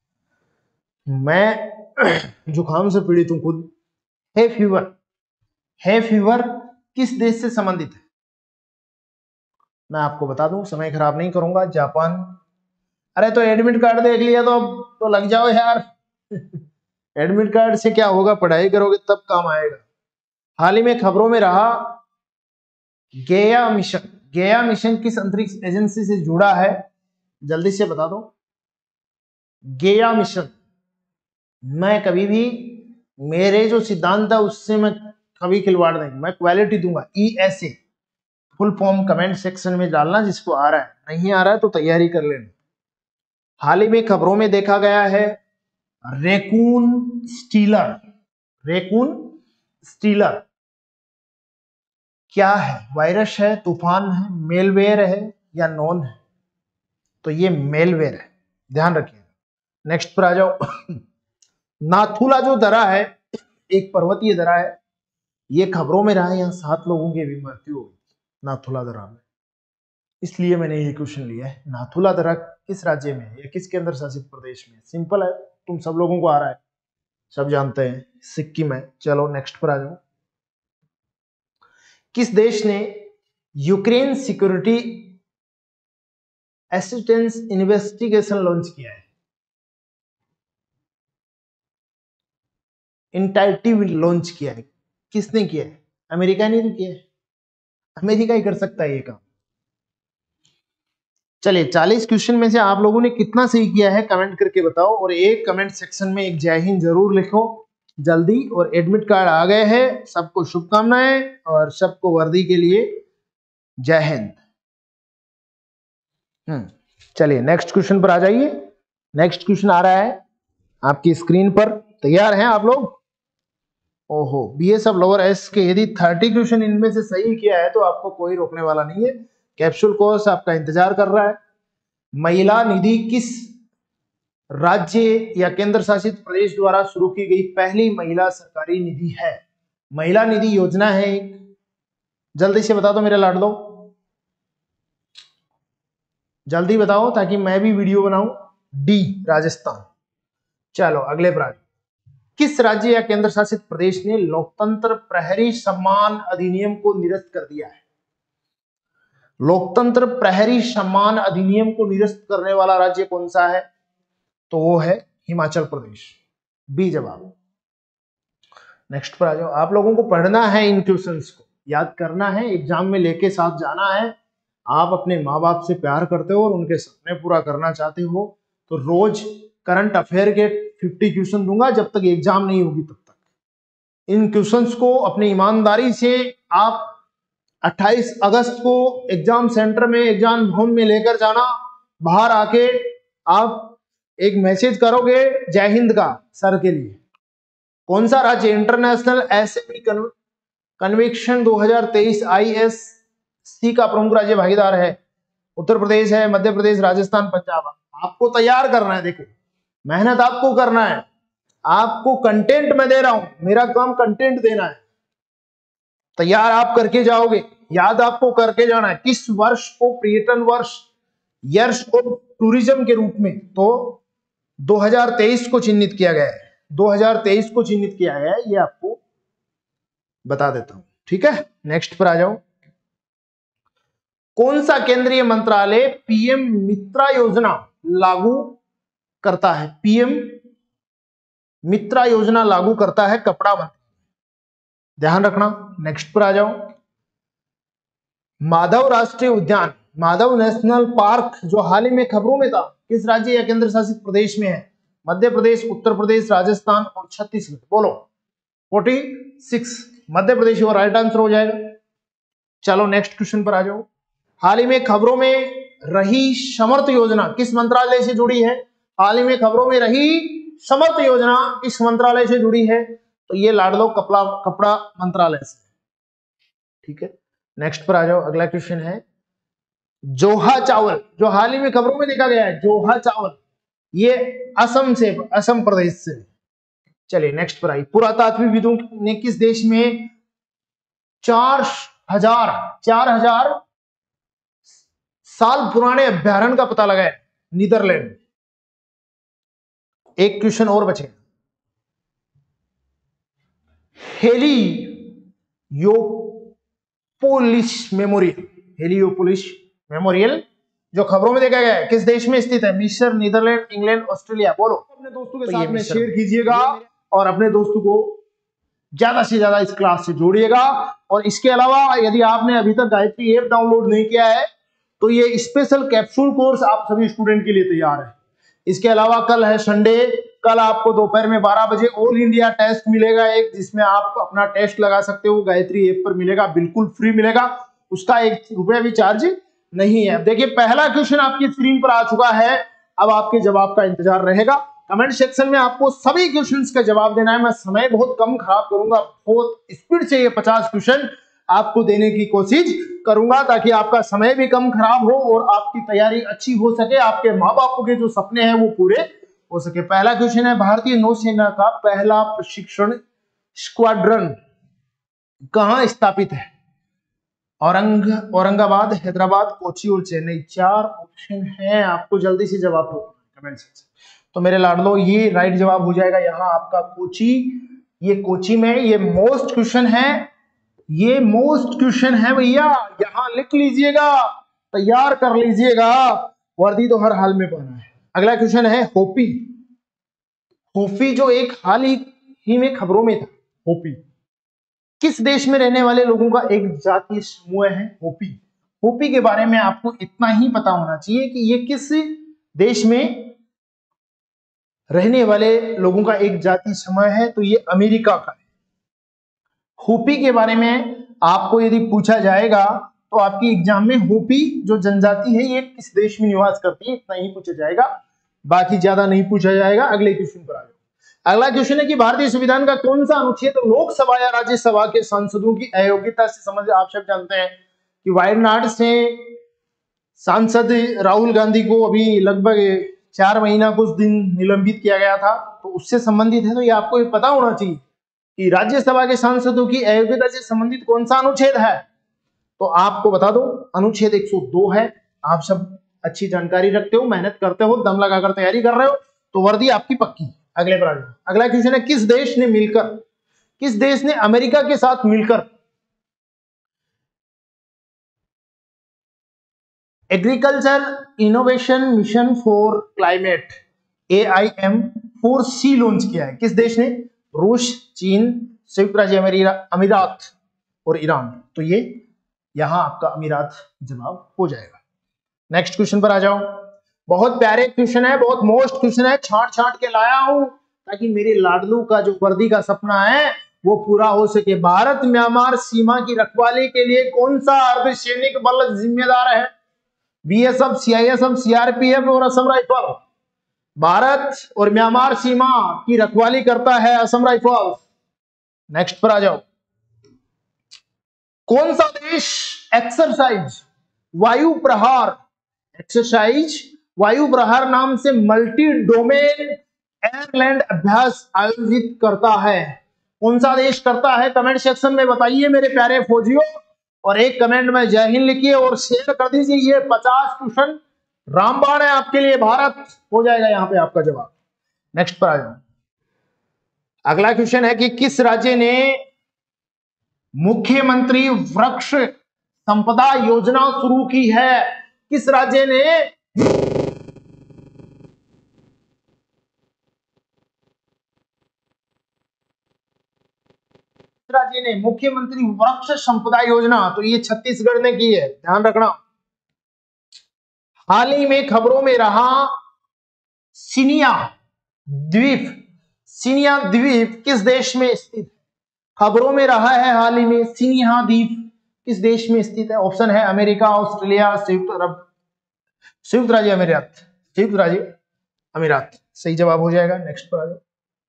मैं जुकाम से पीड़ित हूं खुद। है फीवर है फीवर किस देश से संबंधित है? मैं आपको बता दूं, समय खराब नहीं करूंगा। जापान। अरे तो एडमिट कार्ड देख लिया तो तो लग जाओ यार। एडमिट कार्ड से क्या होगा, पढ़ाई करोगे तब काम आएगा। हाल ही में खबरों में रहा गया मिशन। गया मिशन किस अंतरिक्ष एजेंसी से जुड़ा है, जल्दी से बता दो। गया मिशन, मैं कभी भी, मेरे जो सिद्धांत है उससे मैं कभी खिलवाड़ नहीं, मैं क्वालिटी दूंगा। E S A full form comment section में डालना, जिसको आ रहा है, नहीं आ रहा है तो तैयारी कर लेना। हाल ही में खबरों में देखा गया है रेकून स्टीलर। रेकून स्टीलर क्या है, वायरस है, तूफान है, मेलवेयर है या नॉन है? तो ये मेलवेयर है, ध्यान रखिएगा। नेक्स्ट पर आ जाओ। नाथुला जो दरा है, एक पर्वतीय दरा है, ये खबरों में रहा है, यहाँ सात लोगों की भी मृत्यु हो गई नाथुला दरा में, इसलिए मैंने ये क्वेश्चन लिया है। नाथुला दरा किस राज्य में है या किस केंद्र शासित प्रदेश में है? सिंपल है, तुम सब लोगों को आ रहा है, सब जानते हैं, सिक्किम है। चलो नेक्स्ट पर आ जाओ। किस देश ने Ukraine security assistance investigation launch किया है? इंटाइटिव लॉन्च किया है, किसने किया है? अमेरिका ने तो किया है, अमेरिका ही कर सकता है ये काम। चलिए, चालीस क्वेश्चन में से आप लोगों ने कितना सही किया है कमेंट करके बताओ, और एक कमेंट सेक्शन में एक जय हिंद जरूर लिखो जल्दी। और एडमिट कार्ड आ गए हैं, सबको शुभकामनाएं और सबको वर्दी के लिए जय हिंद। हम्म चलिए नेक्स्ट क्वेश्चन पर आ जाइए। नेक्स्ट क्वेश्चन आ रहा है आपकी स्क्रीन पर, तैयार हैं आप लोग? ओहो, बीएसएफ लोअर एस के यदि तीस क्वेश्चन इनमें से सही किया है तो आपको कोई रोकने वाला नहीं है, कैप्सूल कोर्स आपका इंतजार कर रहा है। महिला निधि किस राज्य या केंद्र शासित प्रदेश द्वारा शुरू की गई पहली महिला सरकारी निधि है? महिला निधि योजना है एक, जल्दी से बता दो मेरे लाडलो, जल्दी बताओ ताकि मैं भी वीडियो बनाऊं। डी, राजस्थान। चलो अगले प्रश्न, किस राज्य या केंद्र शासित प्रदेश ने लोकतंत्र प्रहरी सम्मान अधिनियम को निरस्त कर दिया है? लोकतंत्र प्रहरी सम्मान अधिनियम को निरस्त करने वाला राज्य कौन सा है? तो वो है हिमाचल प्रदेश, बी जवाब। नेक्स्ट पर आ जाओ। आप लोगों को पढ़ना है, इन क्वेश्चंस को याद करना है, एग्जाम में लेके साथ जाना है। आप अपने माँ बाप से प्यार करते हो और उनके सपने पूरा करना चाहते हो, तो रोज करंट अफेयर के पचास क्वेश्चन दूंगा जब तक एग्जाम नहीं होगी तब तक। इन क्वेश्चंस को अपनी ईमानदारी से आप अट्ठाईस अगस्त को एग्जाम सेंटर में, एग्जाम भवन में लेकर जाना। बाहर आके आप एक मैसेज करोगे जय हिंद का सर के लिए। कौन सा राज्य इंटरनेशनल एसएमई कन्वेंशन दो हज़ार तेईस आईएससी का प्रमुख राज्य भागीदार है? उत्तर प्रदेश है, मध्य प्रदेश, राजस्थान, पंजाब। आपको तैयार करना है, देखो मेहनत आपको करना है, आपको कंटेंट मैं दे रहा हूं, मेरा काम कंटेंट देना है, तैयार आप करके जाओगे, याद आपको करके जाना है। किस वर्ष को पर्यटन वर्ष, ईयर्स ऑफ टूरिज्म के रूप में तो दो हज़ार तेईस को चिन्हित किया गया है, दो हज़ार तेईस को चिन्हित किया गया है, ये आपको बता देता हूं, ठीक है। नेक्स्ट पर आ जाओ। कौन सा केंद्रीय मंत्रालय पीएम मित्रा योजना लागू करता है? पीएम मित्रा योजना लागू करता है कपड़ा मंत्री, ध्यान रखना। नेक्स्ट पर आ जाओ। माधव राष्ट्रीय उद्यान, माधव नेशनल पार्क जो हाल ही में खबरों में था, किस राज्य या केंद्र शासित प्रदेश में है? मध्य प्रदेश, उत्तर प्रदेश, राजस्थान और छत्तीसगढ़। बोलो। छियालीस, मध्य प्रदेश वो राइट आंसर हो जाएगा। चलो नेक्स्ट क्वेश्चन पर आ जाओ। हाल ही में खबरों में रही समर्थ योजना किस मंत्रालय से जुड़ी है? हाल ही में खबरों में रही समर्थ योजना किस मंत्रालय से जुड़ी है? तो ये लाडलो कपड़ा कपड़ा मंत्रालय से, ठीक है। नेक्स्ट पर आ जाओ। अगला क्वेश्चन है जोहा चावल, जो हाल ही में खबरों में देखा गया है, जोहा चावल ये असम से, असम प्रदेश से। चलिए नेक्स्ट पर आई। पुरातात्विकविदों ने किस देश में चार हजार चार हजार साल पुराने अभ्यारण्य का पता लगाया? नीदरलैंड। एक क्वेश्चन और बचे। हेलियोपोलिस मेमोरियल, हेलियोपोलिस मेमोरियल जो खबरों में देखा गया है, किस देश में स्थित है? मिस्र, नीदरलैंड, इंग्लैंड, ऑस्ट्रेलिया। बोलो। अपने दोस्तों के साथ में शेयर कीजिएगा और अपने दोस्तों को ज्यादा से ज्यादा इस क्लास से जोड़िएगा। और इसके अलावा यदि आपने अभी तक गायत्री ऐप डाउनलोड नहीं किया है तो ये स्पेशल कैप्सूल कोर्स आप सभी स्टूडेंट के लिए तैयार है। इसके अलावा कल है संडे, कल आपको दोपहर में बारह बजे ऑल इंडिया टेस्ट मिलेगा एक, जिसमें आप अपना टेस्ट लगा सकते हो, गायत्री ऐप पर मिलेगा, बिल्कुल फ्री मिलेगा, उसका एक रुपया भी चार्ज नहीं है। देखिए पहला क्वेश्चन आपकी स्क्रीन पर आ चुका है, अब आपके जवाब का इंतजार रहेगा। कमेंट सेक्शन में आपको सभी क्वेश्चंस का जवाब देना है। मैं समय बहुत कम खराब करूंगा, बहुत स्पीड से ये पचास क्वेश्चन आपको देने की कोशिश करूंगा ताकि आपका समय भी कम खराब हो और आपकी तैयारी अच्छी हो सके, आपके माँ बाप के जो सपने हैं वो पूरे हो सके। पहला क्वेश्चन है, भारतीय नौसेना का पहला प्रशिक्षण स्क्वाड्रन कहां स्थापित है? औरंग औरंगाबाद, हैदराबाद, कोची और चेन्नई। चार ऑप्शन है, आपको जल्दी से जवाब दो कमेंट सेक्शन। तो मेरे लाडलो ये राइट जवाब हो जाएगा यहाँ आपका कोची। ये कोची में ये मोस्ट क्वेश्चन है, ये मोस्ट क्वेश्चन है भैया, यहां लिख लीजिएगा, तैयार कर लीजिएगा, वर्दी तो हर हाल में पहना है। अगला क्वेश्चन है होपी। होपी जो एक हाल ही, ही में खबरों में था, होपी किस देश में रहने वाले लोगों का एक जातीय समूह है? होपी। होपी के बारे में आपको इतना ही पता होना चाहिए कि ये किस देश में रहने वाले लोगों का एक जातीय समूह है, तो ये अमेरिका का है। होपी के बारे में आपको यदि पूछा जाएगा तो आपकी एग्जाम में होपी जो जनजाति है ये किस देश में निवास करती है, इतना ही पूछा जाएगा, बाकी ज्यादा नहीं पूछा जाएगा। अगले क्वेश्चन पर आ जाओ। अगला क्वेश्चन है कि भारतीय संविधान का कौन सा अनुच्छेद लोकसभा या राज्यसभा के सांसदों की अयोग्यता से संबंधित? आप सब जानते हैं कि वायनाड से सांसद राहुल गांधी को अभी लगभग चार महीना कुछ दिन निलंबित किया गया था, तो उससे संबंधित है। तो ये आपको ये पता होना चाहिए कि राज्यसभा के सांसदों की अयोग्यता से संबंधित कौन सा अनुच्छेद है। तो आपको बता दो अनुच्छेद एक सौ दो है। आप सब अच्छी जानकारी रखते हो, मेहनत करते हो, दम लगाकर तैयारी कर रहे हो, तो वर्दी आपकी पक्की। अगले पर आ जाओ। अगला क्वेश्चन है, किस देश ने मिलकर किस देश ने अमेरिका के साथ मिलकर agriculture innovation mission for climate A I M four C launch किया है? किस देश ने? रूस, चीन, संयुक्त राज्य अमीरात और ईरान। तो ये यहां आपका अमीरात जवाब हो जाएगा। नेक्स्ट क्वेश्चन पर आ जाओ। बहुत प्यारे क्वेश्चन है, बहुत मोस्ट क्वेश्चन है, छांट छांट के लाया हूं ताकि मेरे लाडलू का जो वर्दी का सपना है वो पूरा हो सके। भारत म्यांमार सीमा की रखवाली के लिए कौन सा अर्धसैनिक बल जिम्मेदार है? बीएसएफ, सीआईएसएफ, सीआरपीएफ और असम राइफल। भारत और म्यांमार सीमा की रखवाली करता है असम राइफल। नेक्स्ट पर आ जाओ। कौन सा देश एक्सरसाइज वायु प्रहार एक्सरसाइज वायु प्रहार नाम से मल्टी डोमेन एयरलैंड अभ्यास आयोजित करता है? कौन सा देश करता है? कमेंट सेक्शन में बताइए मेरे प्यारे फौजियों, और एक कमेंट में जय हिंद लिखिए और शेयर कर दीजिए। ये पचास क्वेश्चन रामबाण है आपके लिए, भारत हो जाएगा यहां पे आपका जवाब। नेक्स्ट पर आ जाओ। अगला क्वेश्चन है कि किस राज्य ने मुख्यमंत्री वृक्ष संपदा योजना शुरू की है? किस राज्य ने राज्य ने मुख्यमंत्री वृक्ष संपदा योजना? तो ये छत्तीसगढ़ ने की है, ध्यान रखना। हाल ही में खबरों में रहा सिनिया द्वीप। सिनिया द्वीप किस देश में स्थित? खबरों में रहा है हाल ही में, सिनिया द्वीप किस देश में स्थित है? ऑप्शन है अमेरिका, ऑस्ट्रेलिया, संयुक्त अरब संयुक्त राज्य अमीरात। संयुक्त राज्य अमीरात सही जवाब हो जाएगा। नेक्स्ट पर आ जाओ।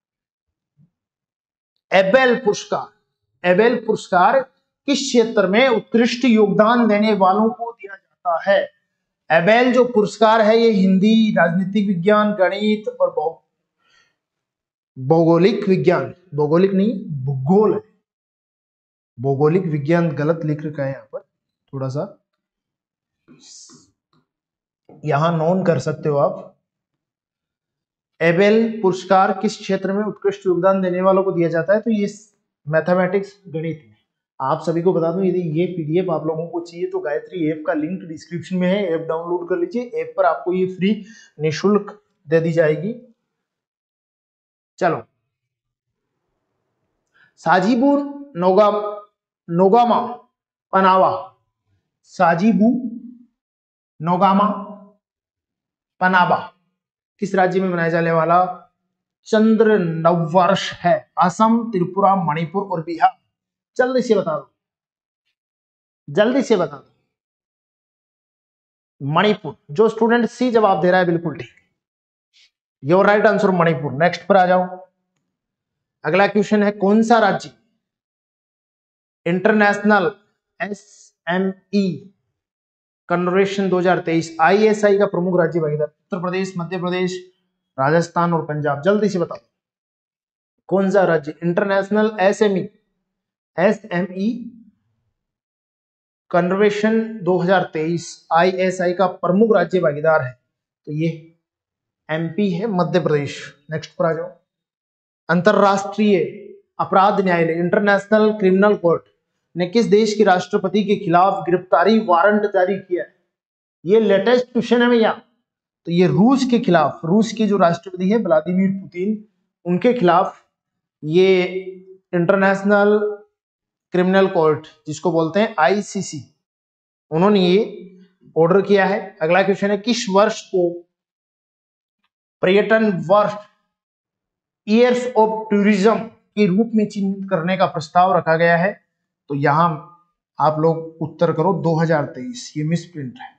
एबेल पुरस्कार एबेल पुरस्कार किस क्षेत्र में उत्कृष्ट योगदान देने वालों को दिया जाता है? एबेल जो पुरस्कार है ये हिंदी, राजनीतिक विज्ञान, गणित और भौगोलिक विज्ञान, भौगोलिक नहीं भूगोल है, भौगोलिक विज्ञान गलत लिख रखा है यहां पर, थोड़ा सा यहां नोन कर सकते हो आप। एबेल पुरस्कार किस क्षेत्र में उत्कृष्ट योगदान देने वालों को दिया जाता है? तो ये मैथमेटिक्स, गणित में। आप सभी को बता दूं यदि ये पीडीएफ आप लोगों को चाहिए तो गायत्री ऐप का लिंक डिस्क्रिप्शन में है, ऐप डाउनलोड कर लीजिए। ऐप पर आपको ये फ्री निःशुल्क दे दी जाएगी। चलो साजीबू नोगा नोगामा पनावा, साजीबू नोगामा पनावा किस राज्य में मनाया जाने वाला चंद्र नववर्ष है? असम, त्रिपुरा, मणिपुर और बिहार। जल्दी से बता दो, जल्दी से बता दो। मणिपुर। जो स्टूडेंट सी जवाब दे रहा है बिल्कुल ठीक, your right answer Manipur. Next पर आ जाओ। अगला क्वेश्चन है, कौन सा राज्य इंटरनेशनल एसएमई कन्वेंशन दो हज़ार तेईस आईएसआई का प्रमुख राज्य भागीदार? उत्तर प्रदेश, मध्य प्रदेश, राजस्थान और पंजाब। जल्दी से बताओ कौन सा राज्य इंटरनेशनल एसएमई एसएमई कन्वेंशन दो हज़ार तेईस आईएसआई का प्रमुख राज्य भागीदार है? तो ये एमपी है, मध्य प्रदेश। नेक्स्ट पर आ जाओ। अंतरराष्ट्रीय अपराध न्यायालय इंटरनेशनल क्रिमिनल कोर्ट ने किस देश के राष्ट्रपति के खिलाफ गिरफ्तारी वारंट जारी किया है? ये लेटेस्ट क्वेश्चन है भैया। तो ये रूस के खिलाफ, रूस के जो राष्ट्रपति है व्लादिमीर पुतिन, उनके खिलाफ ये इंटरनेशनल क्रिमिनल कोर्ट जिसको बोलते हैं आईसीसी, उन्होंने ये ऑर्डर किया है। अगला क्वेश्चन है, किस वर्ष को पर्यटन वर्ष ईयर्स ऑफ टूरिज्म के रूप में चिन्हित करने का प्रस्ताव रखा गया है? तो यहां आप लोग उत्तर करो दो हज़ार तेईस। ये मिस प्रिंट है।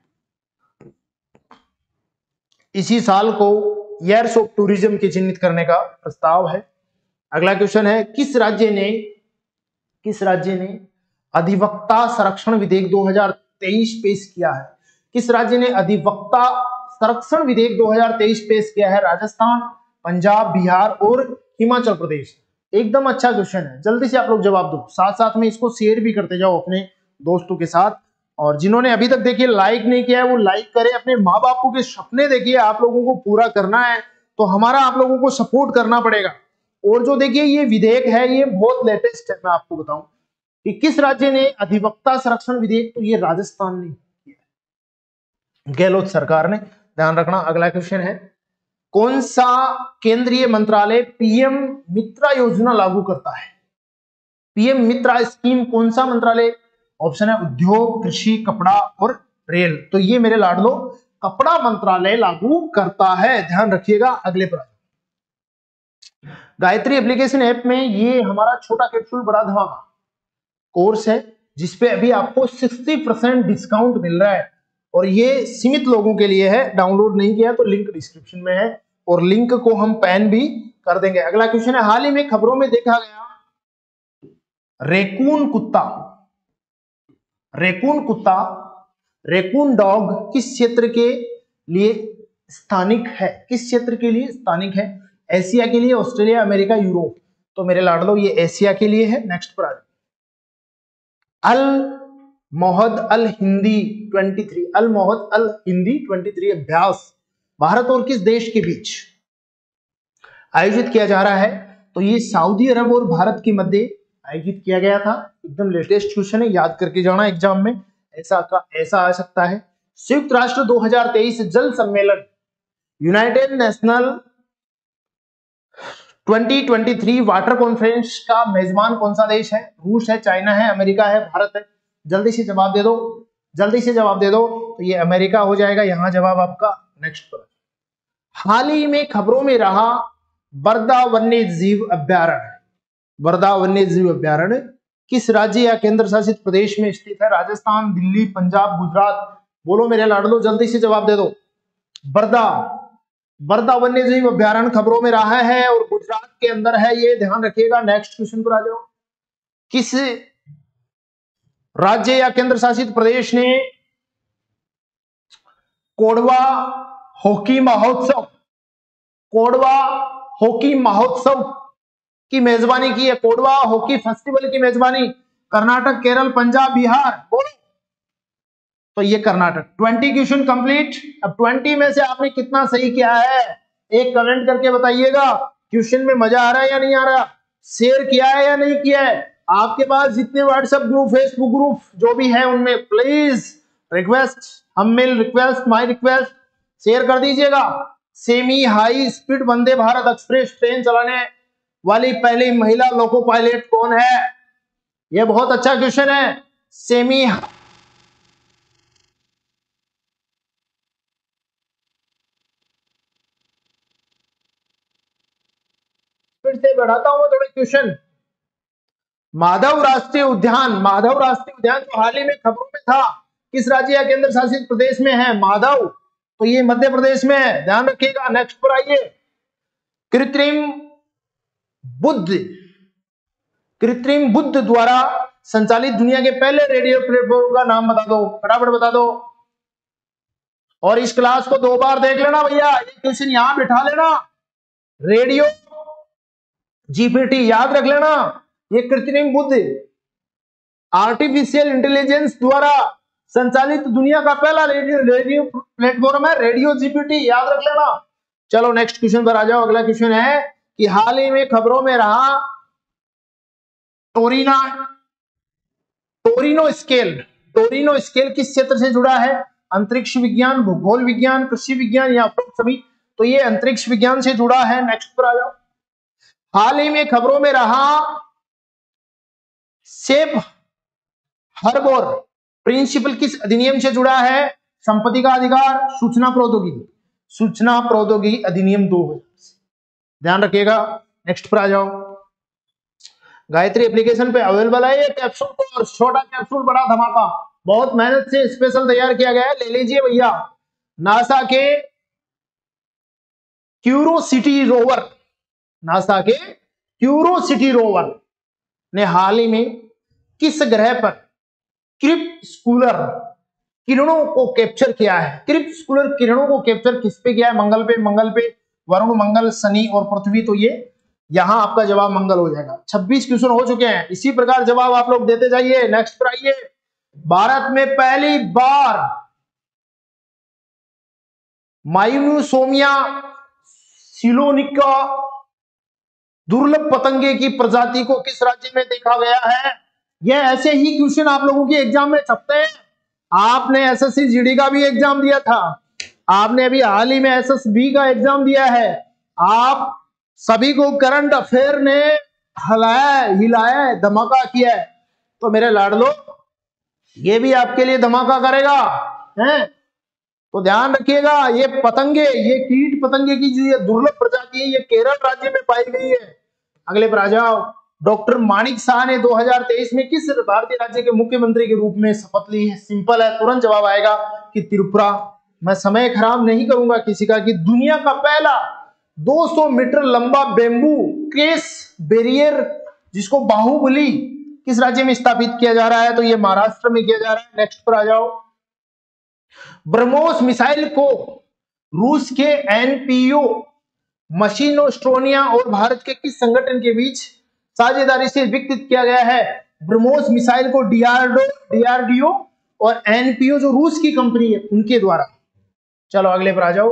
इसी साल को ईयर्स ऑफ टूरिज्म के चिन्हित करने का प्रस्ताव है। अगला क्वेश्चन है, किस राज्य ने किस राज्य ने अधिवक्ता संरक्षण विधेयक दो हज़ार तेईस पेश किया है? किस राज्य ने अधिवक्ता संरक्षण विधेयक दो हज़ार तेईस पेश किया है? राजस्थान, पंजाब, बिहार और हिमाचल प्रदेश। एकदम अच्छा क्वेश्चन है, जल्दी से आप लोग जवाब दो। साथ साथ में इसको शेयर भी करते जाओ अपने दोस्तों के साथ। और जिन्होंने अभी तक देखिए लाइक नहीं किया है वो लाइक करें। अपने माँ बापू के सपने देखिए आप लोगों को पूरा करना है, तो हमारा आप लोगों को सपोर्ट करना पड़ेगा। और जो देखिए ये विधेयक है ये बहुत लेटेस्ट है। मैं आपको बताऊं कि किस राज्य ने अधिवक्ता संरक्षण विधेयक, तो ये राजस्थान ने किया, गहलोत सरकार ने, ध्यान रखना। अगला क्वेश्चन है, कौन सा केंद्रीय मंत्रालय पीएम मित्रा योजना लागू करता है? पीएम मित्रा स्कीम कौन सा मंत्रालय? ऑप्शन है उद्योग, कृषि, कपड़ा और रेल। तो ये मेरे लाडलो कपड़ा मंत्रालय लागू करता है, ध्यान रखिएगा। अगले पर गायत्री एप्लीकेशन ऐप में ये हमारा छोटा कैप्सूल बड़ा धमाका कोर्स है जिसपे अभी आपको साठ परसेंट डिस्काउंट मिल रहा है और ये सीमित लोगों के लिए है। डाउनलोड नहीं किया तो लिंक डिस्क्रिप्शन में है और लिंक को हम पैन भी कर देंगे। अगला क्वेश्चन है, हाल ही में खबरों में देखा गया रेकून कुत्ता रेकून कुत्ता रेकून डॉग किस क्षेत्र के लिए स्थानिक है? किस क्षेत्र के लिए स्थानिक है? एशिया के लिए, ऑस्ट्रेलिया, अमेरिका, यूरोप। तो मेरे लाडलो ये एशिया के लिए है। नेक्स्ट पर आ जाए। अल मोहद अल हिंदी तेईस अल मोहद अल हिंदी तेईस अभ्यास भारत और किस देश के बीच आयोजित किया जा रहा है? तो ये सऊदी अरब और भारत के मध्य आयोजित किया गया था। एकदम लेटेस्ट क्वेश्चन है, याद करके जाना एग्जाम में, ऐसा का ऐसा आ सकता है। संयुक्त राष्ट्र दो हज़ार तेईस जल सम्मेलन यूनाइटेड नेशनल दो हज़ार तेईस वाटर कॉन्फ्रेंस का मेजबान कौन सा देश है? रूस है, चाइना है, अमेरिका है, भारत है। जल्दी से जवाब दे दो, जल्दी से जवाब दे दो। तो ये अमेरिका हो जाएगा यहां जवाब आपका। नेक्स्ट पर, हाल ही में खबरों में रहा बरदा वन्य जीव अभ्यारण्य बरदा वन्य जीव अभ्यारण्य किस राज्य या केंद्र शासित प्रदेश में स्थित है? राजस्थान, दिल्ली, पंजाब, गुजरात। बोलो मेरे लाडलो, जल्दी से जवाब दे दो। बरदा बरदा वन्य जीव अभ्यारण्य खबरों में रहा है और गुजरात के अंदर है, ये ध्यान रखिएगा। नेक्स्ट क्वेश्चन पर आ जाओ। किस राज्य या केंद्र शासित प्रदेश ने कोडवा हॉकी महोत्सव कोडवा हॉकी महोत्सव की मेजबानी की है? कोडवा हॉकी फेस्टिवल की मेजबानी कर्नाटक, केरल, पंजाब, बिहार। बोलो। तो ये कर्नाटक। Twenty question complete. अब ट्वेंटी में से आपने कितना सही किया है एक कमेंट करके बताइएगा। क्वेश्चन में मजा आ रहा है या नहीं आ रहा? शेयर किया है या नहीं किया है? आपके पास जितने व्हाट्सएप ग्रुप, फेसबुक ग्रुप जो भी है उनमें please request, humble request, my request, share कर दीजिएगा। Semi high speed Vande Bharat express train चलाने वाली पहली महिला लोको पायलट कौन है? यह बहुत अच्छा क्वेश्चन है। सेमी फिर से बढ़ाता हूं थोड़े क्वेश्चन। माधव राष्ट्रीय उद्यान, माधव राष्ट्रीय उद्यान जो हाल ही में खबरों में था, किस राज्य या केंद्र शासित प्रदेश में है माधव? तो ये मध्य प्रदेश में है, ध्यान रखिएगा। नेक्स्ट पर आइए। कृत्रिम बुद्ध, कृत्रिम बुद्ध द्वारा संचालित दुनिया के पहले रेडियो प्लेटफॉर्म का नाम बता दो, फटाफट बता दो। और इस क्लास को दो बार देख लेना भैया, ये क्वेश्चन यहां बिठा लेना। रेडियो जीपीटी याद रख लेना। ये कृत्रिम बुद्ध आर्टिफिशियल इंटेलिजेंस द्वारा संचालित दुनिया का पहला रेडियो रेडियो प्लेटफॉर्म है, रेडियो जीपीटी याद रख लेना। चलो नेक्स्ट क्वेश्चन पर आ जाओ। अगला क्वेश्चन है कि हाल ही में खबरों में रहा Torino Torino scale, Torino scale किस क्षेत्र से जुड़ा है? अंतरिक्ष विज्ञान, भूगोल विज्ञान, कृषि विज्ञान या सभी? तो ये अंतरिक्ष विज्ञान से जुड़ा है। नेक्स्ट पर आ जाओ। हाल ही में खबरों में रहा सेफ हार्बर प्रिंसिपल किस अधिनियम से जुड़ा है? संपत्ति का अधिकार, सूचना प्रौद्योगिकी, सूचना प्रौद्योगिकी अधिनियम दो हजार से, ध्यान रखिएगा। नेक्स्ट पर आ जाओ। गायत्री एप्लीकेशन पे अवेलेबल है ये कैप्सूल कोर्स, छोटा कैप्सूल बड़ा धमाका, बहुत मेहनत से स्पेशल तैयार किया गया है, ले लीजिए भैया। नासा के क्यूरोसिटी रोवर, नासा के क्यूरोसिटी रोवर ने हाल ही में किस ग्रह पर क्रिप्सकुलर किरणों को कैप्चर किया है? क्रिप्सकुलर किरणों को कैप्चर किस पे किया है? मंगल पे, मंगल पे वरुण, मंगल, शनि और पृथ्वी। तो ये यहां आपका जवाब मंगल हो जाएगा। छब्बीस क्वेश्चन हो चुके हैं, इसी प्रकार जवाब आप लोग देते जाइए। नेक्स्ट पर आइए। भारत में पहली बार माइनोसोमिया सिलोनिका दुर्लभ पतंगे की प्रजाति को किस राज्य में देखा गया है? ये ऐसे ही क्वेश्चन आप लोगों के एग्जाम में छपते हैं। आपने एसएससी जीडी का भी एग्जाम दिया था, आपने अभी हाल ही में एसएसबी का एग्जाम दिया है, आप सभी को करंट अफेयर ने हिलाया हिलाया धमाका किया है। तो मेरे लाडलो, ये भी आपके लिए धमाका करेगा हैं? तो ध्यान रखिएगा, ये पतंगे, ये कीट पतंगे की जो ये दुर्लभ प्रजाति है, ये केरल राज्य में पाई गई है। अगले पर आ जाओ। डॉक्टर माणिक शाह ने दो हज़ार तेईस में किस भारतीय राज्य के मुख्यमंत्री के रूप में शपथ ली है? सिंपल है, तुरंत जवाब आएगा कि त्रिपुरा। मैं समय खराब नहीं करूंगा किसी का। कि दुनिया का पहला दो सौ मीटर लंबा बेम्बू केस बैरियर जिसको बाहुबली किस राज्य में स्थापित किया जा रहा है? तो ये महाराष्ट्र में किया जा रहा है। नेक्स्ट पर आ जाओ। ब्रह्मोस मिसाइल को रूस के एनपीओ मशीनोस्ट्रोनिया और भारत के किस संगठन के बीच साझेदारी से विकसित किया गया है? ब्रह्मोस मिसाइल को डीआरडो डीआरडीओ और एनपीओ जो रूस की कंपनी है उनके द्वारा। चलो अगले पर आ जाओ।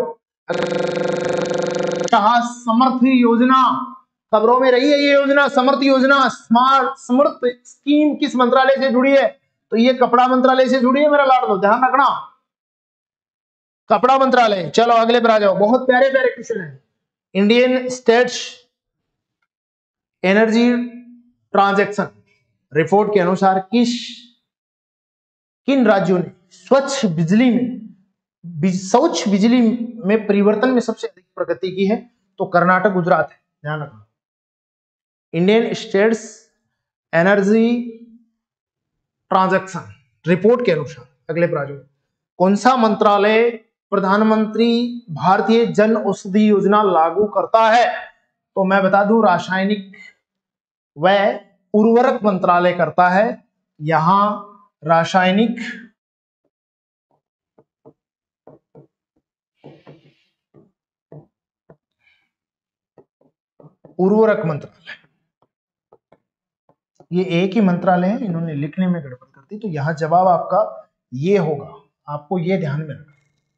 समर्थ योजना खबरों में रही है। ये योजना समर्थ योजना, स्मार्ट समर्थ स्कीम किस मंत्रालय से जुड़ी है? तो ये कपड़ा मंत्रालय से जुड़ी है मेरा लाडलो, ध्यान रखना, कपड़ा मंत्रालय। चलो अगले पर आ जाओ। बहुत प्यारे प्यारे क्वेश्चन है। Indian states energy transaction report के अनुसार किस किन राज्यों ने स्वच्छ बिजली में स्वच्छ बिजली में परिवर्तन में सबसे अधिक प्रगति की है? तो कर्नाटक, गुजरात है, ध्यान रखना। Indian states energy transaction report के अनुसार अगले पर आ जाओ। कौन सा मंत्रालय प्रधानमंत्री भारतीय जन औषधि योजना लागू करता है? तो मैं बता दूं, रासायनिक व उर्वरक मंत्रालय करता है। यहां रासायनिक उर्वरक मंत्रालय, ये एक ही मंत्रालय है, इन्होंने लिखने में गड़बड़ कर दी। तो यहां जवाब आपका ये होगा, आपको ये ध्यान में रखना।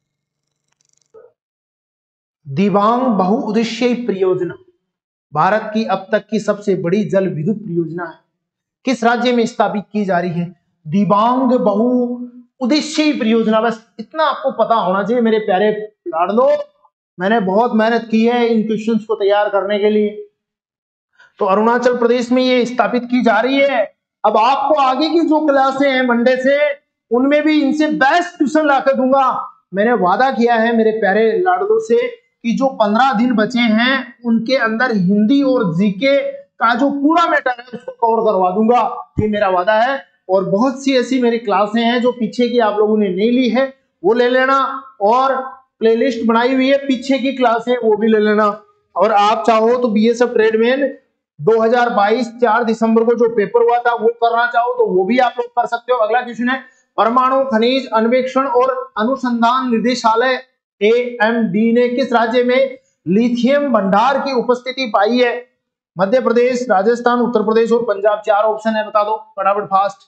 दिबांग बहुउद्देश्यीय परियोजना भारत की अब तक की सबसे बड़ी जल विद्युत परियोजना है। किस राज्य में स्थापित की जा रही है? दिबांग बहुउद्देश्यीय परियोजना। बस इतना आपको पता होना चाहिए मेरे प्यारे लाडलो। मैंने बहुत मेहनत की है इन क्वेश्चंस को तैयार करने के लिए। तो अरुणाचल प्रदेश में ये स्थापित की जा रही है। अब आपको आगे की जो क्लासें हैं मंडे से, उनमें भी इनसे बेस्ट ट्यूशन लाकर दूंगा। मैंने वादा किया है मेरे प्यारे लाडलों से कि जो पंद्रह दिन बचे हैं उनके अंदर हिंदी और जीके का जो पूरा मैटर है उसको कवर करवा दूंगा, ये मेरा वादा है। और बहुत सी ऐसी मेरी क्लासें हैं जो पीछे की आप लोगों ने नहीं ली है, वो ले लेना, और प्लेलिस्ट बनाई हुई है पीछे की क्लासें, वो भी ले लेना। और आप चाहो तो बीएसएफ ट्रेडमैन दो हज़ार बाईस चार दिसंबर को जो पेपर हुआ था वो करना चाहो तो वो भी आप लोग कर सकते हो। अगला क्वेश्चन है, परमाणु खनिज अन्वेषण और अनुसंधान निर्देशालय एएमडी ने किस राज्य में लिथियम भंडार की उपस्थिति पाई है? मध्य प्रदेश, राजस्थान, उत्तर प्रदेश और पंजाब। चार ऑप्शन है, बता दो फटाफट फास्ट।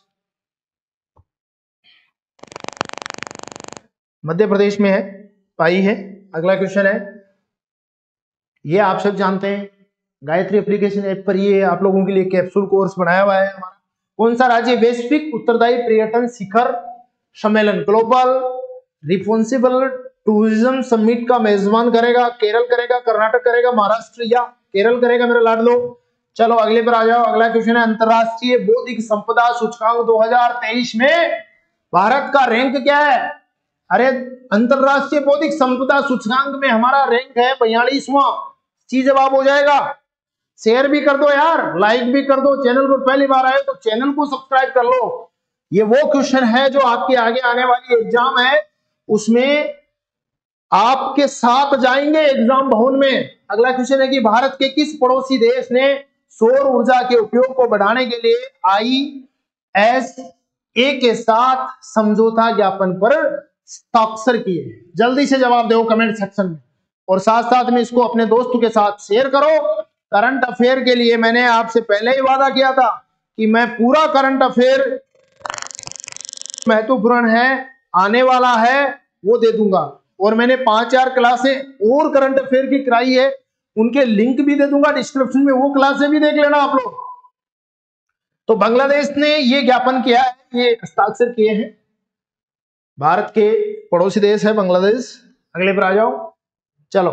मध्य प्रदेश में है, पाई है। अगला क्वेश्चन है, ये आप सब जानते हैं, गायत्री एप्लीकेशन ऐप पर ये आप लोगों के लिए कैप्सूल कोर्स बनाया हुआ है हमारा। कौन सा राज्य वैश्विक उत्तरदायी पर्यटन शिखर सम्मेलन ग्लोबल रिस्पॉन्सिबल टूरिज्म समिट का मेजबान करेगा? केरल करेगा, कर्नाटक करेगा, महाराष्ट्र या केरल करेगा मेरे लाडलो? चलो अगले पर आ जाओ। अगला क्वेश्चन है, अंतरराष्ट्रीय बौद्धिक संपदा सूचकांक दो हज़ार तेईस में भारत का रैंक क्या है? अरे अंतरराष्ट्रीय बौद्धिक संपदा सूचकांक में हमारा रैंक है बयालीसवां। सी जवाब हो जाएगा। शेयर भी कर दो यार, लाइक भी कर दो। चैनल पर पहली बार आए तो चैनल को सब्सक्राइब कर लो। ये वो क्वेश्चन है जो आपके आगे आने वाली एग्जाम है उसमें आपके साथ जाएंगे एग्जाम भवन में। अगला क्वेश्चन है कि भारत के किस पड़ोसी देश ने सौर ऊर्जा के उपयोग को बढ़ाने के लिए आई एस ए के साथ समझौता ज्ञापन पर हस्ताक्षर किए? जल्दी से जवाब दो कमेंट सेक्शन में, और साथ साथ में इसको अपने दोस्तों के साथ शेयर करो। करंट अफेयर के लिए मैंने आपसे पहले ही वादा किया था कि मैं पूरा करंट अफेयर महत्वपूर्ण है आने वाला है वो दे दूंगा, और मैंने पांच चार क्लासें और करंट अफेयर की कराई है, उनके लिंक भी दे दूंगा डिस्क्रिप्शन में, वो क्लासें भी देख लेना आप लोग। तो बांग्लादेश ने ये ज्ञापन किया है, ये हस्ताक्षर किए हैं, भारत के पड़ोसी देश है बांग्लादेश। अगले पर आ जाओ। चलो,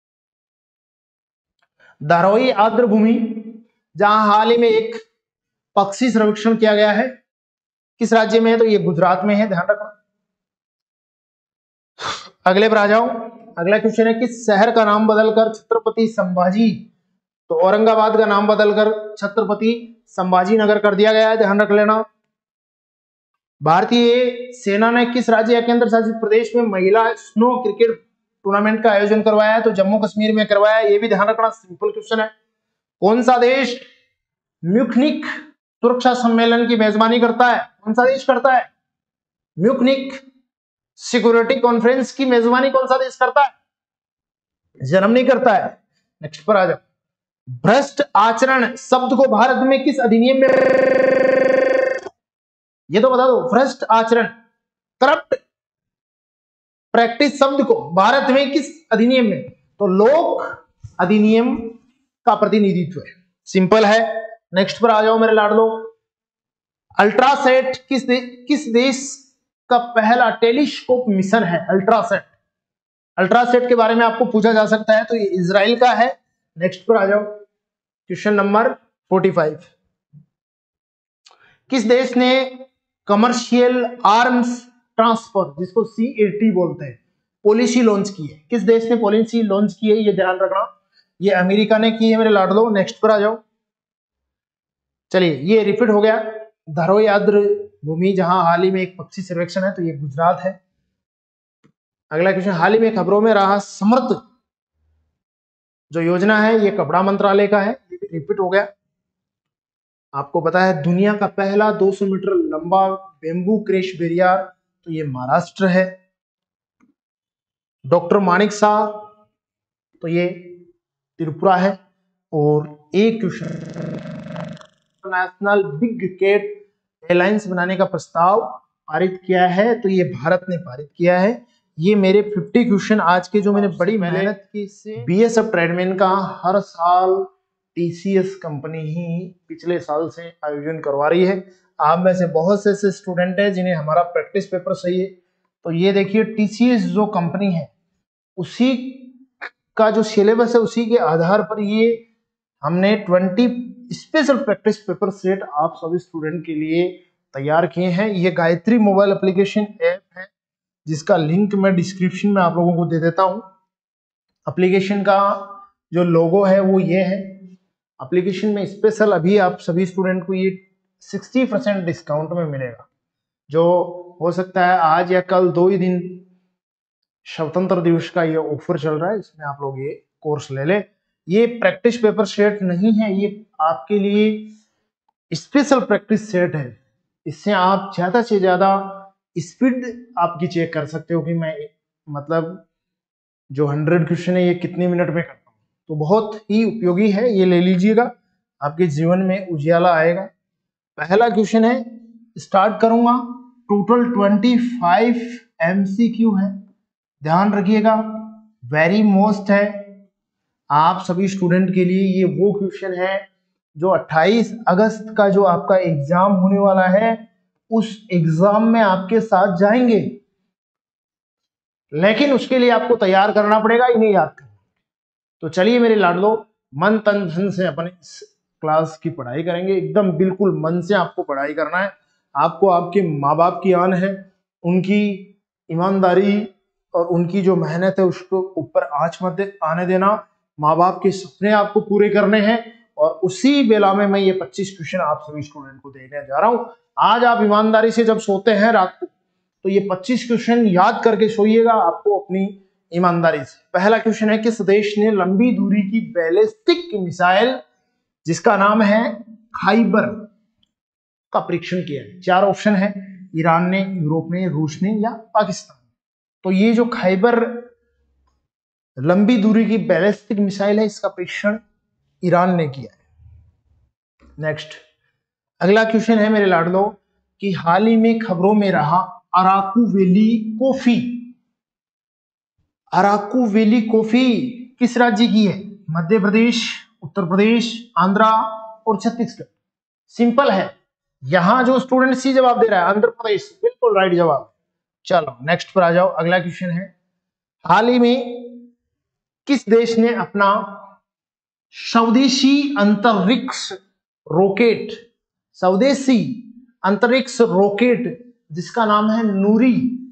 धारोई आर्द्र भूमि जहां हाल ही में एक पक्षी सर्वेक्षण किया गया है, किस राज्य में है? तो ये गुजरात में है, ध्यान रखना। अगले पर आ जाओ। अगला क्वेश्चन है, किस शहर का नाम बदलकर छत्रपति संभाजी, तो औरंगाबाद का नाम बदलकर छत्रपति संभाजी नगर कर दिया गया है, ध्यान रख लेना। भारतीय सेना ने किस राज्य या केंद्र शासित प्रदेश में महिला स्नो क्रिकेट टूर्नामेंट का आयोजन करवाया है? तो जम्मू कश्मीर में करवाया है, ये भी ध्यान रखना, सिंपल क्वेश्चन है। कौन सा देश म्यूनिख सुरक्षा सम्मेलन की मेजबानी करता है? कौन सा देश करता है म्यूनिख सिक्योरिटी कॉन्फ्रेंस की मेजबानी? कौन सा देश करता है? जर्मनी करता है। नेक्स्ट पर आ जाओ। भ्रष्ट आचरण शब्द को भारत में किस अधिनियम में, ये तो बता दो। भ्रष्ट आचरण, करप्ट प्रैक्टिस शब्द को भारत में किस अधिनियम में? तो लोक अधिनियम का प्रतिनिधित्व है, सिंपल है। नेक्स्ट पर आ जाओ मेरे लाडलो। अल्ट्रासेट किस दे, किस देश का पहला टेलीस्कोप मिशन है? अल्ट्रासेट, अल्ट्रासेट के बारे में आपको पूछा जा सकता है, तो ये इजराइल का है। नेक्स्ट पर आ जाओ, क्वेश्चन नंबर पैंतालीस। किस देश ने कमर्शियल आर्म्स ट्रांसफर, जिसको सी ए टी बोलते हैं, पॉलिसी लॉन्च की है? किस देश ने पॉलिसी लॉन्च की है, ये ध्यान रखना। ये अमेरिका ने की है मेरे लाडलो। नेक्स्ट पर आ जाओ। चलिए, ये रिपीट हो गया। धारोई आर्द्र भूमि जहां हाल ही में एक पक्षी सर्वेक्षण है, तो ये गुजरात है। अगला क्वेश्चन, हाल ही में खबरों में रहा समर्थ जो योजना है, ये कपड़ा मंत्रालय का है, ये भी रिपीट हो गया। आपको पता है दुनिया का पहला दो सौ मीटर लंबा बेम्बू क्रेश बैरियर, तो ये महाराष्ट्र है। डॉक्टर मानिक शाह, तो ये त्रिपुरा है। और एक question, national big cat airlines बनाने का प्रस्ताव पारित किया है, तो ये भारत ने पारित किया है। ये मेरे पचास क्वेश्चन आज के जो मैंने बड़ी मेहनत की से बीएसएफ ट्रेडमैन का हर साल टीसीएस कंपनी ही पिछले साल से आयोजन करवा रही है। आप में से बहुत से ऐसे स्टूडेंट हैं जिन्हें हमारा प्रैक्टिस पेपर सही है, तो ये देखिए टीसीएस जो कंपनी है उसी का जो सिलेबस है उसी के आधार पर ये हमने बीस स्पेशल प्रैक्टिस पेपर सेट आप सभी स्टूडेंट के लिए तैयार किए हैं। ये गायत्री मोबाइल एप्लीकेशन ऐप है जिसका लिंक मैं डिस्क्रिप्शन में आप लोगों को दे देता हूं। एप्लीकेशन का जो लोगो है वो ये है। एप्लीकेशन में स्पेशल अभी आप सभी स्टूडेंट को ये साठ परसेंट डिस्काउंट में मिलेगा, जो हो सकता है आज या कल दो ही दिन स्वतंत्र दिवस का ये ऑफर चल रहा है, इसमें आप लोग ये कोर्स ले ले। ये प्रैक्टिस पेपर सेट नहीं है, ये आपके लिए स्पेशल प्रैक्टिस सेट है। इससे आप ज्यादा से ज्यादा स्पीड आपकी चेक कर सकते हो कि मैं मतलब जो हंड्रेड क्वेश्चन है ये कितने मिनट में करता हूँ। तो बहुत ही उपयोगी है, ये ले लीजिएगा, आपके जीवन में उजियाला आएगा। पहला क्वेश्चन है, स्टार्ट करूंगा। टोटल पच्चीस एमसीक्यू है, ध्यान रखिएगा, वेरी मोस्ट है आप सभी स्टूडेंट के लिए। ये वो क्वेश्चन है जो अट्ठाईस अगस्त का जो आपका एग्जाम होने वाला है उस एग्जाम में आपके साथ जाएंगे, लेकिन उसके लिए आपको तैयार करना पड़ेगा, इन्हें याद करना। तो चलिए मेरे लाडलो, मन तन धन से अपने इस क्लास की पढ़ाई करेंगे। एकदम बिल्कुल मन से आपको पढ़ाई करना है। आपको आपके माँ बाप की आन है, उनकी ईमानदारी और उनकी जो मेहनत है उसको ऊपर आंच मत आने देना। माँ बाप के सपने आपको पूरे करने हैं और उसी बेला में मैं ये पच्चीस क्वेश्चन आप सभी स्टूडेंट को देने जा रहा हूं। आज आप ईमानदारी से जब सोते हैं रात को तो ये पच्चीस क्वेश्चन याद करके सोइएगा आपको अपनी ईमानदारी से। पहला क्वेश्चन है, किस देश ने लंबी दूरी की बैलिस्टिक मिसाइल जिसका नाम है खाइबर का परीक्षण किया है? चार ऑप्शन है, ईरान ने, यूरोप ने, रूस ने या पाकिस्तान। तो ये जो खाइबर लंबी दूरी की बैलिस्टिक मिसाइल है इसका परीक्षण ईरान ने किया है। नेक्स्ट अगला क्वेश्चन है मेरे लाडलो कि हाल ही में खबरों में रहा Araku valley coffee. Araku valley coffee किस राज्य की है? मध्य प्रदेश, उत्तर प्रदेश, आंध्रा और छत्तीसगढ़। सिंपल है, यहां जो स्टूडेंट सी जवाब दे रहा है आंध्र प्रदेश, बिल्कुल राइट जवाब। चलो नेक्स्ट पर आ जाओ। अगला क्वेश्चन है, हाल ही में किस देश ने अपना स्वदेशी अंतरिक्ष रॉकेट स्वदेशी अंतरिक्ष रॉकेट जिसका नाम है नूरी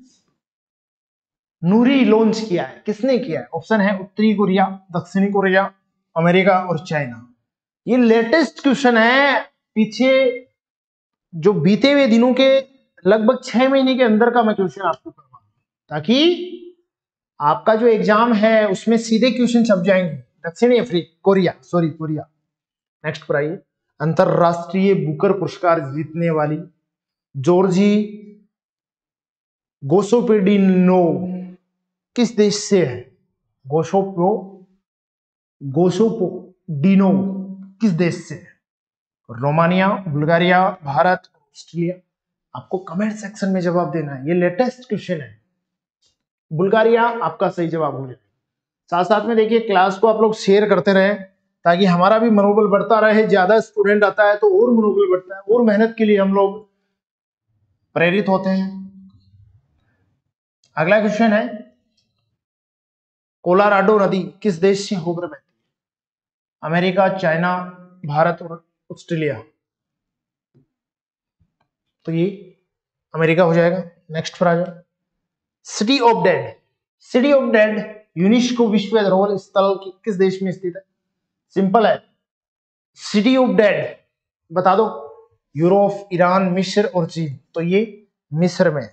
नूरी लॉन्च किया है? किसने किया है? ऑप्शन है उत्तरी कोरिया, दक्षिणी कोरिया, अमेरिका और चाइना। ये लेटेस्ट क्वेश्चन है, पीछे जो बीते हुए दिनों के लगभग छह महीने के अंदर का मैं क्वेश्चन आपको करवा ताकि आपका जो एग्जाम है उसमें सीधे क्वेश्चन छप जाएंगे। दक्षिणी Africa Korea sorry Korea. Next पर आइए, अंतरराष्ट्रीय बुकर पुरस्कार जीतने वाली जॉर्जी गोसोपेडिनो किस देश से है? गोसोपो गोसोपोडिनो किस देश से है? Romania, Bulgaria, Bharat, Australia. आपको कमेंट सेक्शन में जवाब देना है, ये लेटेस्ट क्वेश्चन है। बुल्गारिया आपका सही जवाब हो जाए। साथ साथ में देखिए क्लास को आप लोग शेयर करते रहे ताकि हमारा भी मनोबल बढ़ता रहे। ज्यादा स्टूडेंट आता है तो और मनोबल बढ़ता है और मेहनत के लिए हम लोग प्रेरित होते हैं। अगला क्वेश्चन है, कोलोराडो नदी किस देश से होकर बहती है? अमेरिका, चाइना, भारत और ऑस्ट्रेलिया। तो ये अमेरिका हो जाएगा। नेक्स्ट पर आ जाओ, city of dead city of dead UNESCO विश्व धरोहर स्थल किस देश में स्थित है? सिंपल है, सिटी ऑफ डेड बता दो। यूरोप, ईरान, मिस्र और चीन। तो ये मिस्र में।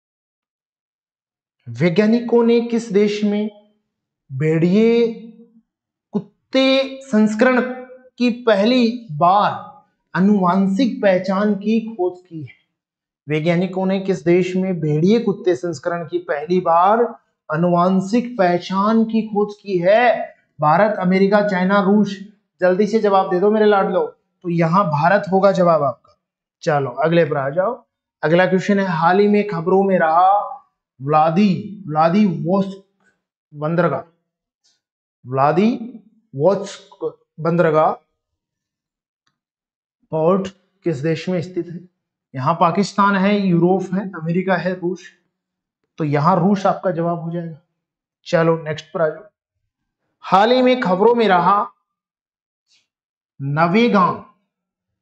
वैज्ञानिकों ने किस देश में भेड़िए कुत्ते संस्करण की पहली बार आनुवांशिक पहचान की खोज की है? वैज्ञानिकों ने किस देश में भेड़िए कुत्ते संस्करण की पहली बार आनुवांशिक पहचान की खोज की है? भारत, अमेरिका, चाइना, रूस। जल्दी से जवाब दे दो मेरे लाडलो। तो यहां भारत होगा जवाब आपका। चलो अगले पर आ जाओ। अगला क्वेश्चन है, हाल ही में खबरों में रहा व्लादी व्लादिवोस्टोक बंदरगाह व्लादिवोस्टोक बंदरगाह पोर्ट किस देश में स्थित है? यहां पाकिस्तान है, यूरोप है, अमेरिका है, रूस। तो यहां रूस आपका जवाब हो जाएगा। चलो नेक्स्ट पर आ जाओ। हाल ही में खबरों में रहा Navegaon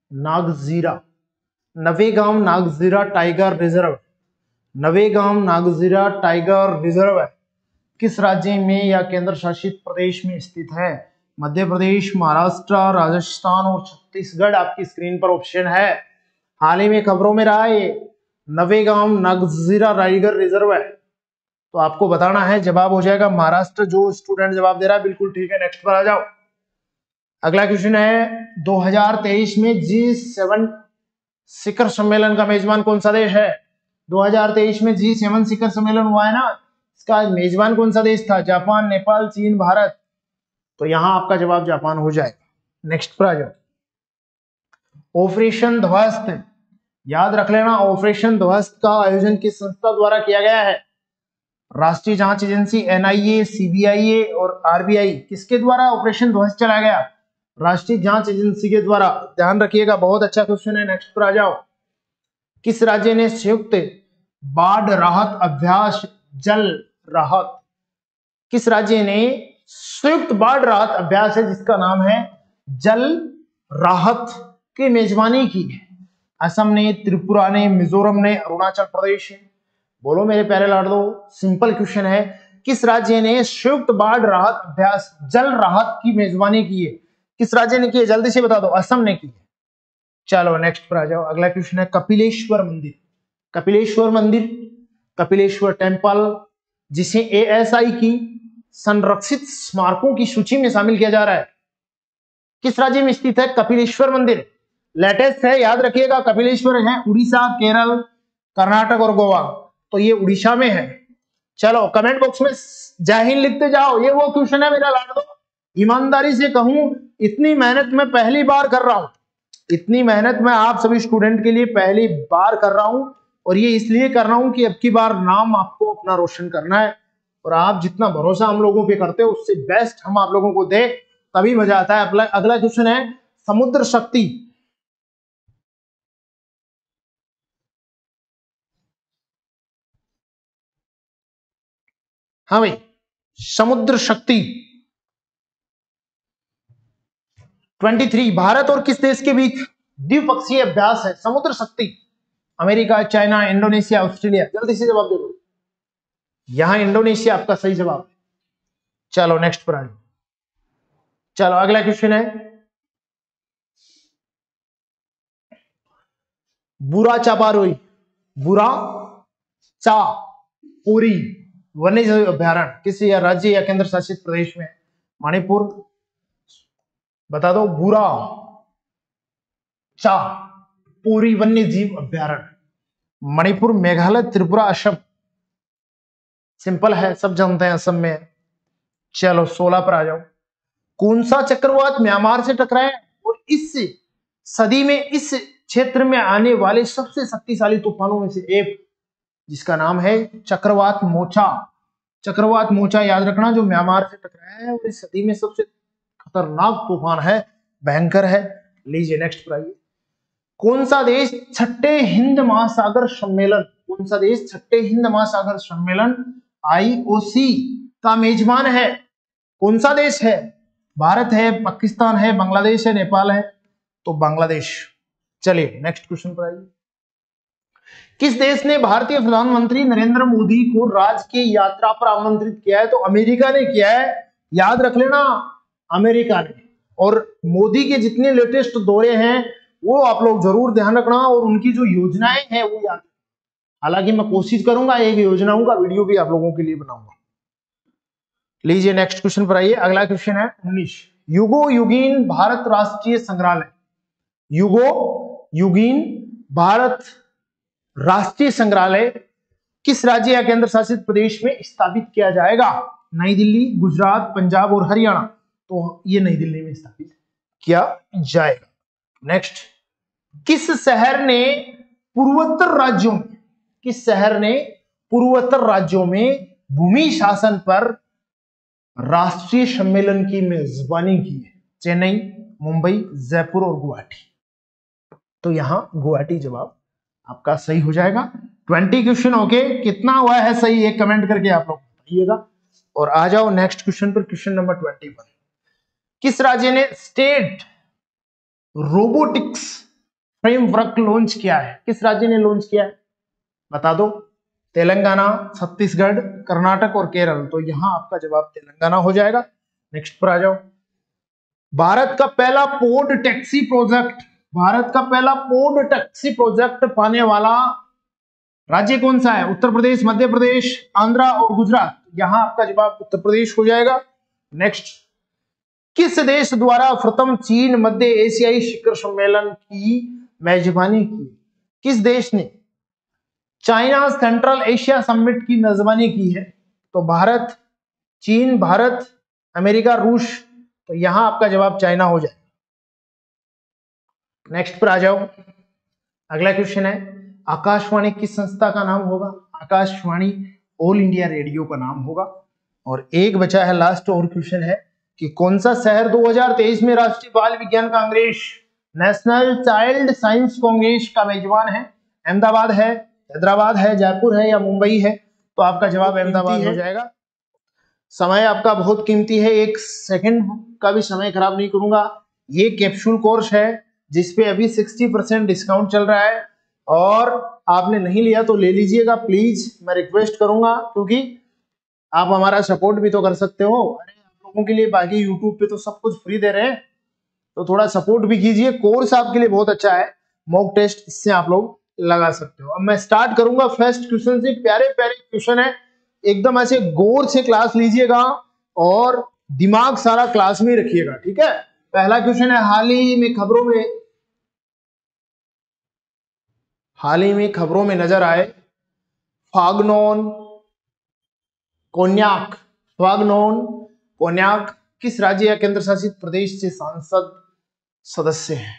Nagzira, Navegaon Nagzira tiger reserve, Navegaon Nagzira tiger reserve किस राज्य में या केंद्र शासित प्रदेश में स्थित है? मध्य प्रदेश, महाराष्ट्र, राजस्थान और छत्तीसगढ़ आपकी स्क्रीन पर ऑप्शन है। हाल ही में खबरों में रहा है नवेगांव नागजीरा टाइगर रिजर्व है, तो आपको बताना है। जवाब हो जाएगा महाराष्ट्र। जो स्टूडेंट जवाब दे रहा है बिल्कुल ठीक है। नेक्स्ट पर आ जाओ। अगला क्वेश्चन है दो हज़ार तेईस में जी सेवन शिखर सम्मेलन का मेजबान कौन सा देश है? दो हज़ार तेईस में जी सेवन शिखर सम्मेलन हुआ है ना, इसका मेजबान कौन सा देश था? जापान, नेपाल, चीन, भारत। तो यहां आपका जवाब जापान हो जाएगा। नेक्स्ट पर आ जाओ। ऑपरेशन ध्वस्त, याद रख लेना, ऑपरेशन ध्वस्त का आयोजन किस संस्था द्वारा किया गया है? राष्ट्रीय जांच एजेंसी, एनआईए, सीबीआई और आरबीआई। किसके द्वारा ऑपरेशन ध्वस्त चलाया गया? राष्ट्रीय जांच एजेंसी के द्वारा। ध्यान रखिएगा, बहुत अच्छा क्वेश्चन है। नेक्स्ट पर आ जाओ। किस राज्य ने संयुक्त बाढ़ राहत अभ्यास जल राहत, किस राज्य ने संयुक्त बाढ़ राहत अभ्यास है जिसका नाम है जल राहत की मेजबानी की है? असम ने, त्रिपुरा ने, मिजोरम ने, अरुणाचल प्रदेश ने। बोलो मेरे प्यारे लाडलो, सिंपल क्वेश्चन है। किस राज्य ने संयुक्त बाढ़ राहत अभ्यास जल राहत की मेजबानी की है? किस राज्य ने की है? जल्दी से बता दो। असम ने की है। चलो नेक्स्ट पर आ जाओ। अगला क्वेश्चन है कपिलेश्वर मंदिर, कपिलेश्वर मंदिर, कपिलेश्वर टेम्पल, जिसे एएसआई की संरक्षित स्मारकों की सूची में शामिल किया जा रहा है, किस राज्य में स्थित है कपिलेश्वर मंदिर? लेटेस्ट है, याद रखिएगा। कपिलेश्वर है उड़ीसा, केरल, कर्नाटक और गोवा। तो ये उड़ीसा में है। चलो कमेंट बॉक्स में जय हिंद लिखते जाओ। ये वो क्वेश्चन है मेरा लाडो, ईमानदारी से कहूं इतनी मेहनत मैं पहली बार कर रहा हूं, इतनी मेहनत मैं आप सभी स्टूडेंट के लिए पहली बार कर रहा हूं, और ये इसलिए कर रहा हूं कि अब की बार नाम आपको अपना रोशन करना है, और आप जितना भरोसा हम लोगों पे करते हो उससे बेस्ट हम आप लोगों को दे, तभी मजा आता है। अगला क्वेश्चन है समुद्र शक्ति, हाँ भाई, समुद्र शक्ति तेईस भारत और किस देश के बीच द्विपक्षीय अभ्यास है? समुद्र शक्ति, अमेरिका, चाइना, इंडोनेशिया, ऑस्ट्रेलिया। जल्दी से जवाब दे दो। यहां इंडोनेशिया आपका सही जवाब है। चलो नेक्स्ट पर आ जाओ। चलो अगला क्वेश्चन है बुरा चापारोई, बुरा चापोरी वन्यजीव अभ्यारण्य किस या राज्य या केंद्र शासित प्रदेश में? मणिपुर, बता दो। बुरा चापोरी वन्यजीव अभ्यारण्य, मणिपुर, मेघालय, त्रिपुरा, असम। सिंपल है, सब जानते हैं असम में। चलो सोलह पर आ जाओ। कौन सा चक्रवात म्यांमार से टकराया और इस सदी में इस क्षेत्र में आने वाले सबसे शक्तिशाली तूफानों में से एक, जिसका नाम है चक्रवात मोचा। चक्रवात मोचा याद रखना, जो म्यांमार से टकराया है और इस सदी में सबसे खतरनाक तूफान है, भयंकर है। लीजिए नेक्स्ट पर आइए। कौन सा देश छठे हिंद महासागर सम्मेलन, कौन सा देश छठे हिंद महासागर सम्मेलन आईओसी का मेजबान है? कौन सा देश है? भारत है, पाकिस्तान है, बांग्लादेश है, नेपाल है। तो बांग्लादेश। चलिए नेक्स्ट क्वेश्चन पर आइए। किस देश ने भारतीय प्रधानमंत्री नरेंद्र मोदी को राज्य की यात्रा पर आमंत्रित किया है? तो अमेरिका ने किया है, याद रख लेना, अमेरिका ने। और मोदी के जितने लेटेस्ट दौरे हैं वो आप लोग जरूर ध्यान रखना, और उनकी जो योजनाएं हैं वो याद। हालांकि मैं कोशिश करूंगा एक योजनाओं का वीडियो भी आप लोगों के लिए बनाऊंगा। लीजिए नेक्स्ट क्वेश्चन पर आइए। अगला क्वेश्चन है उन्नीस। युगो युगीन भारत राष्ट्रीय संग्रहालय, युगो युगीन भारत राष्ट्रीय संग्रहालय किस राज्य या केंद्र शासित प्रदेश में स्थापित किया जाएगा? नई दिल्ली, गुजरात, पंजाब और हरियाणा। तो ये नई दिल्ली में स्थापित किया जाएगा। नेक्स्ट, किस शहर ने पूर्वोत्तर राज्यों में किस शहर ने पूर्वोत्तर राज्यों में भूमि शासन पर राष्ट्रीय सम्मेलन की मेजबानी की है? चेन्नई, मुंबई, जयपुर और गुवाहाटी। तो यहां गुवाहाटी जवाब आपका सही हो जाएगा। ट्वेंटी क्वेश्चन ओके, कितना हुआ है सही एक कमेंट करके आप लोग बताइएगा। और आ जाओ नेक्स्ट क्वेश्चन पर, क्वेश्चन नंबर ट्वेंटी वन। किस राज्य ने स्टेट रोबोटिक्स फ्रेमवर्क लॉन्च किया है? किस राज्य ने लॉन्च किया है बता दो। तेलंगाना, छत्तीसगढ़, कर्नाटक और केरल। तो यहां आपका जवाब तेलंगाना हो जाएगा। नेक्स्ट पर आ जाओ। भारत का पहला पोर्ट टैक्सी प्रोजेक्ट भारत का पहला पोर्ट टैक्सी प्रोजेक्ट पाने वाला राज्य कौन सा है? उत्तर प्रदेश, मध्य प्रदेश, आंध्रा और गुजरात। यहां आपका जवाब उत्तर प्रदेश हो जाएगा। नेक्स्ट, किस देश द्वारा प्रथम चीन मध्य एशियाई शिखर सम्मेलन की मेजबानी की? किस देश ने चाइना सेंट्रल एशिया समिट की मेजबानी की है? तो भारत, चीन, भारत, अमेरिका, रूस। तो यहां आपका जवाब चाइना हो जाए। नेक्स्ट पर आ जाओ। अगला क्वेश्चन है, आकाशवाणी किस संस्था का नाम होगा? आकाशवाणी ऑल इंडिया रेडियो का नाम होगा। और एक बचा है लास्ट और क्वेश्चन है कि कौन सा शहर दो हज़ार तेईस में राष्ट्रीय बाल विज्ञान congress, national child science congress का मेजबान है? अहमदाबाद है, हैदराबाद है, जयपुर है या मुंबई है? तो आपका जवाब अहमदाबाद हो जाएगा। समय आपका बहुत कीमती है, एक सेकंड का भी समय खराब नहीं करूंगा। ये कैप्सूल कोर्स है जिसपे अभी साठ परसेंट डिस्काउंट चल रहा है, और आपने नहीं लिया तो ले लीजिएगा प्लीज, मैं रिक्वेस्ट करूंगा, क्योंकि आप हमारा सपोर्ट भी तो कर सकते हो। अरे आप लोगों के लिए बाकी यूट्यूब पे तो सब कुछ फ्री दे रहे हैं, तो थोड़ा सपोर्ट भी कीजिए। कोर्स आपके लिए बहुत अच्छा है, मॉक टेस्ट इससे आप लोग लगा सकते हो। अब मैं स्टार्ट करूंगा फर्स्ट क्वेश्चन से। प्यारे प्यारे क्वेश्चन है, एकदम ऐसे गौर से क्लास लीजिएगा और दिमाग सारा क्लास में ही रखिएगा, ठीक है। पहला क्वेश्चन है, हाल ही में खबरों में हाल ही में खबरों में नजर आए फागनोन कोन्याक फागनोन कोन्याक किस राज्य या केंद्र शासित प्रदेश से सांसद सदस्य हैं?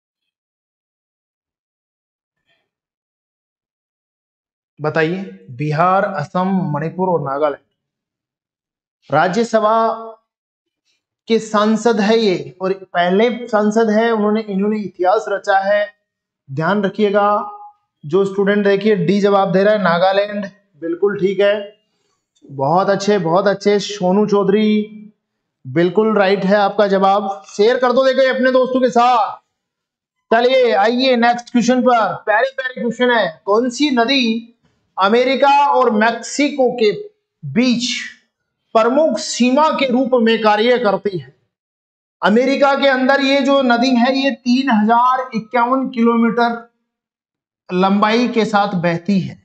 बताइए। बिहार, असम, मणिपुर और नागालैंड। राज्यसभा के सांसद है ये, और पहले सांसद है, उन्होंने इन्होंने इतिहास रचा है, ध्यान रखिएगा। जो स्टूडेंट देखिए डी जवाब दे रहा है, नागालैंड, बिल्कुल ठीक है, बहुत अच्छे बहुत अच्छे। सोनू चौधरी, बिल्कुल राइट है आपका जवाब। शेयर कर दो देखो अपने दोस्तों के साथ। चलिए आइए नेक्स्ट क्वेश्चन पर। प्यारे प्यारे क्वेश्चन है, कौन सी नदी अमेरिका और मैक्सिको के बीच प्रमुख सीमा के रूप में कार्य करती है? अमेरिका के अंदर ये जो नदी है ये तीन हजार इक्यावन किलोमीटर लंबाई के साथ बहती है,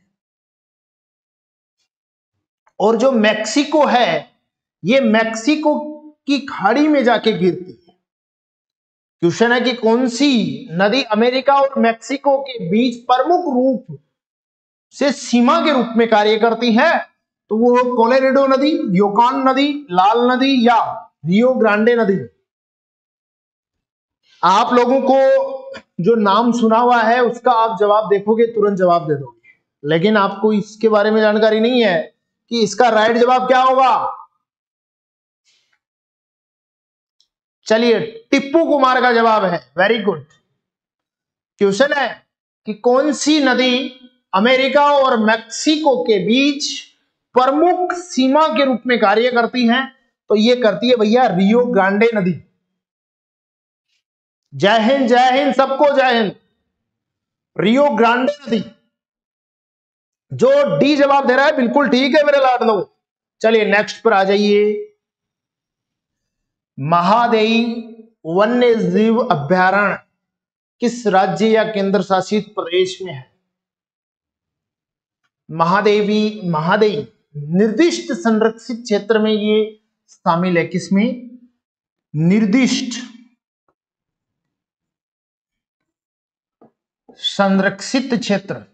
और जो मैक्सिको है ये मैक्सिको की खाड़ी में जाके गिरती है। क्वेश्चन है कि कौन सी नदी अमेरिका और मैक्सिको के बीच प्रमुख रूप से सीमा के रूप में कार्य करती है? तो वो कोलोराडो नदी, योकान नदी, लाल नदी या रियो ग्रांडे नदी। आप लोगों को जो नाम सुना हुआ है उसका आप जवाब देखोगे तुरंत जवाब दे दोगे, लेकिन आपको इसके बारे में जानकारी नहीं है कि इसका राइट जवाब क्या होगा। चलिए, टिप्पू कुमार का जवाब है, वेरी गुड। क्वेश्चन है कि कौन सी नदी अमेरिका और मैक्सिको के बीच प्रमुख सीमा के रूप में कार्य करती है? तो ये करती है भैया रियो ग्रांडे नदी। जय हिंद, जय हिंद, सबको जय हिंद। रियो ग्रांडे नदी। जो डी जवाब दे रहा है बिल्कुल ठीक है मेरे लाडलो। चलिए नेक्स्ट पर आ जाइए। महादेई वन्य जीव अभ्यारण्य किस राज्य या केंद्र शासित प्रदेश में है? महादेवी महादेई निर्दिष्ट संरक्षित क्षेत्र में ये शामिल है। किसमें? निर्दिष्ट संरक्षित क्षेत्र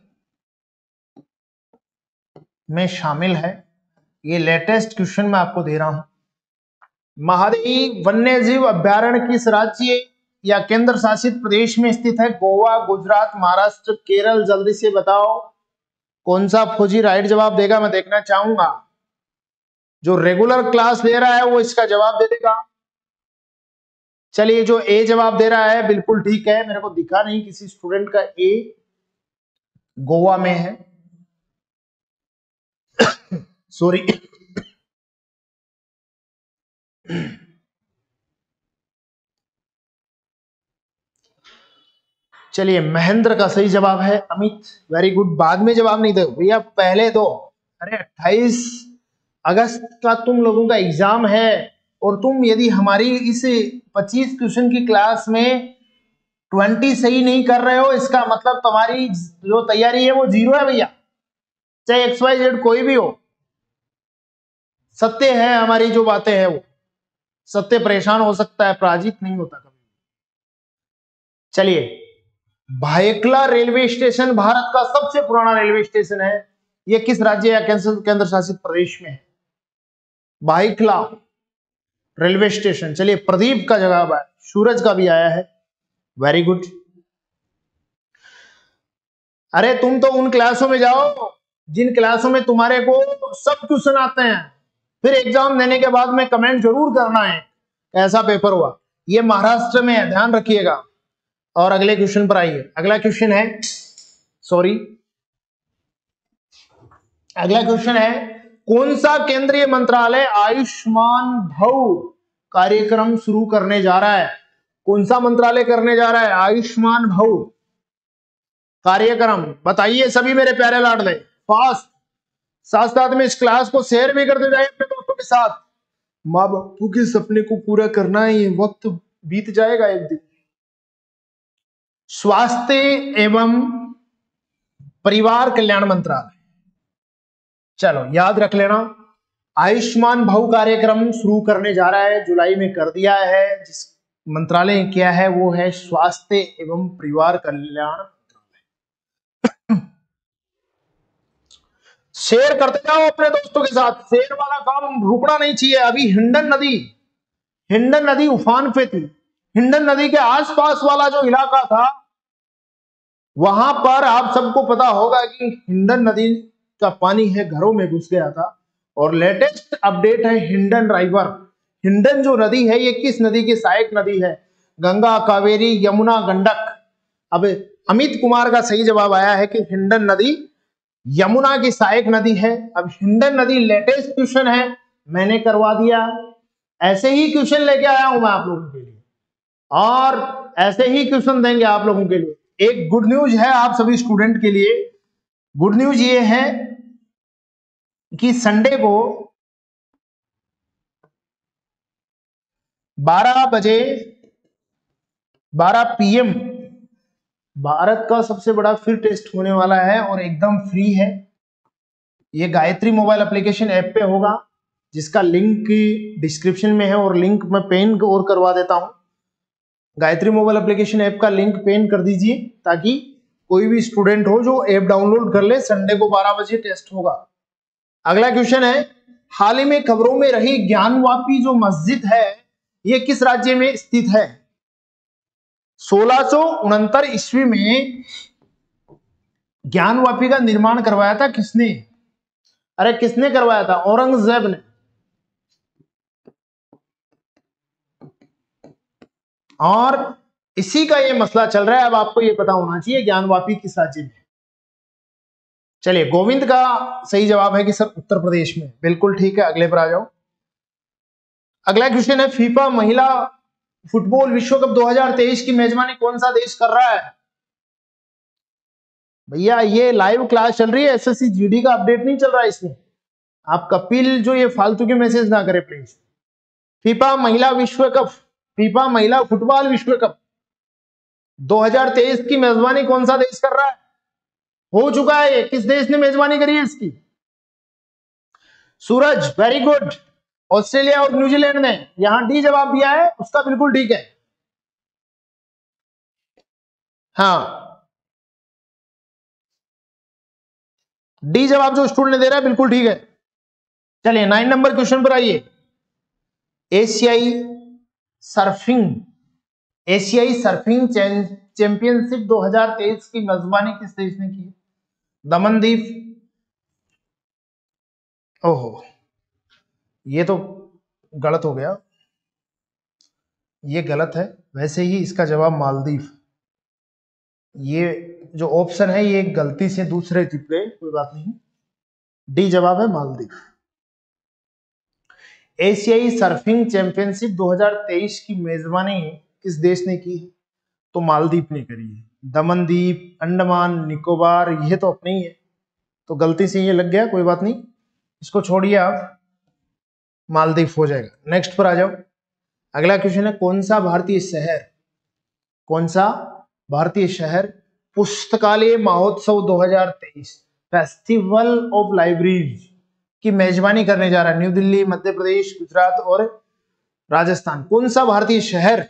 में शामिल है। ये लेटेस्ट क्वेश्चन मैं आपको दे रहा हूं। महादेई वन्यजीव अभ्यारण्य किस राज्य या केंद्र शासित प्रदेश में स्थित है? गोवा, गुजरात, महाराष्ट्र, केरल। जल्दी से बताओ कौन सा फौजी राइट जवाब देगा, मैं देखना चाहूंगा। जो रेगुलर क्लास ले रहा है वो इसका जवाब दे देगा। चलिए, जो ए जवाब दे रहा है बिल्कुल ठीक है, मेरे को दिखा नहीं किसी स्टूडेंट का ए, गोवा में है। सॉरी। चलिए महेंद्र का सही जवाब है अमित, वेरी गुड। बाद में जवाब नहीं दो भैया, पहले दो। अरे अट्ठाईस अगस्त का तुम लोगों का एग्जाम है और तुम यदि हमारी इस पच्चीस क्वेश्चन की क्लास में बीस सही नहीं कर रहे हो, इसका मतलब तुम्हारी जो तैयारी है वो जीरो है भैया, चाहे एक्स वाई जेड कोई भी हो। सत्य है हमारी जो बातें हैं वो सत्य, परेशान हो सकता है, पराजित नहीं होता कभी। चलिए, भायखला रेलवे स्टेशन भारत का सबसे पुराना रेलवे स्टेशन है, यह किस राज्य या केंद्र शासित प्रदेश में है? Byculla railway station. चलिए प्रदीप का जवाब है, सूरज का भी आया है, वेरी गुड। अरे तुम तो उन क्लासों में जाओ जिन क्लासों में तुम्हारे को सब क्वेश्चन आते हैं, फिर एग्जाम देने के बाद में कमेंट जरूर करना है कैसा पेपर हुआ। ये महाराष्ट्र में है, ध्यान रखिएगा। और अगले क्वेश्चन पर आइए। अगला क्वेश्चन है, सॉरी अगला क्वेश्चन है, कौन सा केंद्रीय मंत्रालय आयुष्मान भव कार्यक्रम शुरू करने जा रहा है? कौन सा मंत्रालय करने जा रहा है आयुष्मान भव कार्यक्रम? बताइए सभी मेरे प्यारे लाडले, फास्ट। साथ साथ में इस क्लास को शेयर भी करते जाइए अपने दोस्तों के साथ। माँ बापू के सपने को पूरा करना है, ये वक्त बीत जाएगा एक दिन। स्वास्थ्य एवं परिवार कल्याण मंत्रालय, चलो याद रख लेना। आयुष्मान भव कार्यक्रम शुरू करने जा रहा है, जुलाई में कर दिया है। जिस मंत्रालय क्या है वो है स्वास्थ्य एवं परिवार कल्याण मंत्रालय। शेयर करते जाओ अपने दोस्तों के साथ, शेयर वाला काम रुकना नहीं चाहिए। अभी हिंडन नदी हिंडन नदी उफान पे थी। हिंडन नदी के आसपास वाला जो इलाका था वहां पर आप सबको पता होगा कि हिंडन नदी का पानी है घरों में घुस गया था। और लेटेस्ट अपडेट है हिंडन रिवर। हिंडन जो नदी है ये किस नदी की सहायक नदी है? गंगा, कावेरी, यमुना, गंडक। अब अमित कुमार का सही जवाब आया है कि हिंडन नदी यमुना की सहायक नदी है। अब हिंडन नदी लेटेस्ट क्वेश्चन है, मैंने करवा दिया। ऐसे ही क्वेश्चन लेके आया हूं मैं आप लोगों के लिए और ऐसे ही क्वेश्चन देंगे आप लोगों के लिए। एक गुड न्यूज है आप सभी स्टूडेंट के लिए। गुड न्यूज ये है कि संडे को बारह बजे बारह पीएम भारत का सबसे बड़ा फिर टेस्ट होने वाला है और एकदम फ्री है। ये गायत्री मोबाइल एप्लीकेशन ऐप पे होगा, जिसका लिंक डिस्क्रिप्शन में है और लिंक मैं पेन और करवा देता हूं। गायत्री मोबाइल एप्लीकेशन ऐप का लिंक पेन कर दीजिए ताकि कोई भी स्टूडेंट हो जो ऐप डाउनलोड कर ले। संडे को बारह बजे टेस्ट होगा। अगला क्वेश्चन है, हाल ही में खबरों में रही ज्ञानवापी जो मस्जिद है ये किस राज्य में स्थित है? सोलह सौ उनहत्तर ईस्वी में ज्ञानवापी का निर्माण करवाया था किसने? अरे किसने करवाया था? औरंगजेब ने। और इसी का ये मसला चल रहा है। अब आपको ये पता होना चाहिए ज्ञानवापी किस राज्य में। चलिए, गोविंद का सही जवाब है कि सर उत्तर प्रदेश में। बिल्कुल ठीक है, अगले पर आ जाओ। अगला क्वेश्चन है, फीफा महिला फुटबॉल विश्व कप दो हज़ार तेईस की मेजबानी कौन सा देश कर रहा है? भैया ये लाइव क्लास चल रही है, एसएससी जीडी का अपडेट नहीं चल रहा है इसमें। आप कपिल जो ये फालतू के मैसेज ना करें प्लीज। फीफा महिला विश्व कप फीफा महिला फुटबॉल विश्व कप दो हज़ार तेईस की मेजबानी कौन सा देश कर रहा है? हो चुका है, किस देश ने मेजबानी करी है इसकी? Suraj, very good. ऑस्ट्रेलिया और न्यूजीलैंड ने। यहां डी जवाब दिया है, उसका बिल्कुल ठीक है। हाँ, डी जवाब जो स्टूडेंट ने दे रहा है बिल्कुल ठीक है। चलिए नाइन नंबर क्वेश्चन पर आइए। एशियाई सर्फिंग एशियाई सर्फिंग चैंपियनशिप दो हज़ार तेईस की मेजबानी किस देश ने की? दमनदीप। ओहो, ये तो गलत हो गया, ये गलत है। वैसे ही इसका जवाब मालदीव। ये जो ऑप्शन है ये गलती से दूसरे टिप्पे, कोई बात नहीं। डी जवाब है मालदीव। एशियाई सर्फिंग चैंपियनशिप दो हज़ार तेईस की मेजबानी किस देश ने की? तो मालदीव ने करी है। दमन द्वीप, अंडमान निकोबार ये तो अपने ही है, तो गलती से ये लग गया, कोई बात नहीं, इसको छोड़िए आप, मालदीव हो जाएगा। नेक्स्ट पर आ जाओ। अगला क्वेश्चन है, कौन सा भारतीय शहर कौन सा भारतीय शहर पुस्तकालय महोत्सव दो हज़ार तेईस फेस्टिवल ऑफ लाइब्रेरीज की मेजबानी करने जा रहा है? न्यू दिल्ली, मध्य प्रदेश, गुजरात और राजस्थान। कौन सा भारतीय शहर?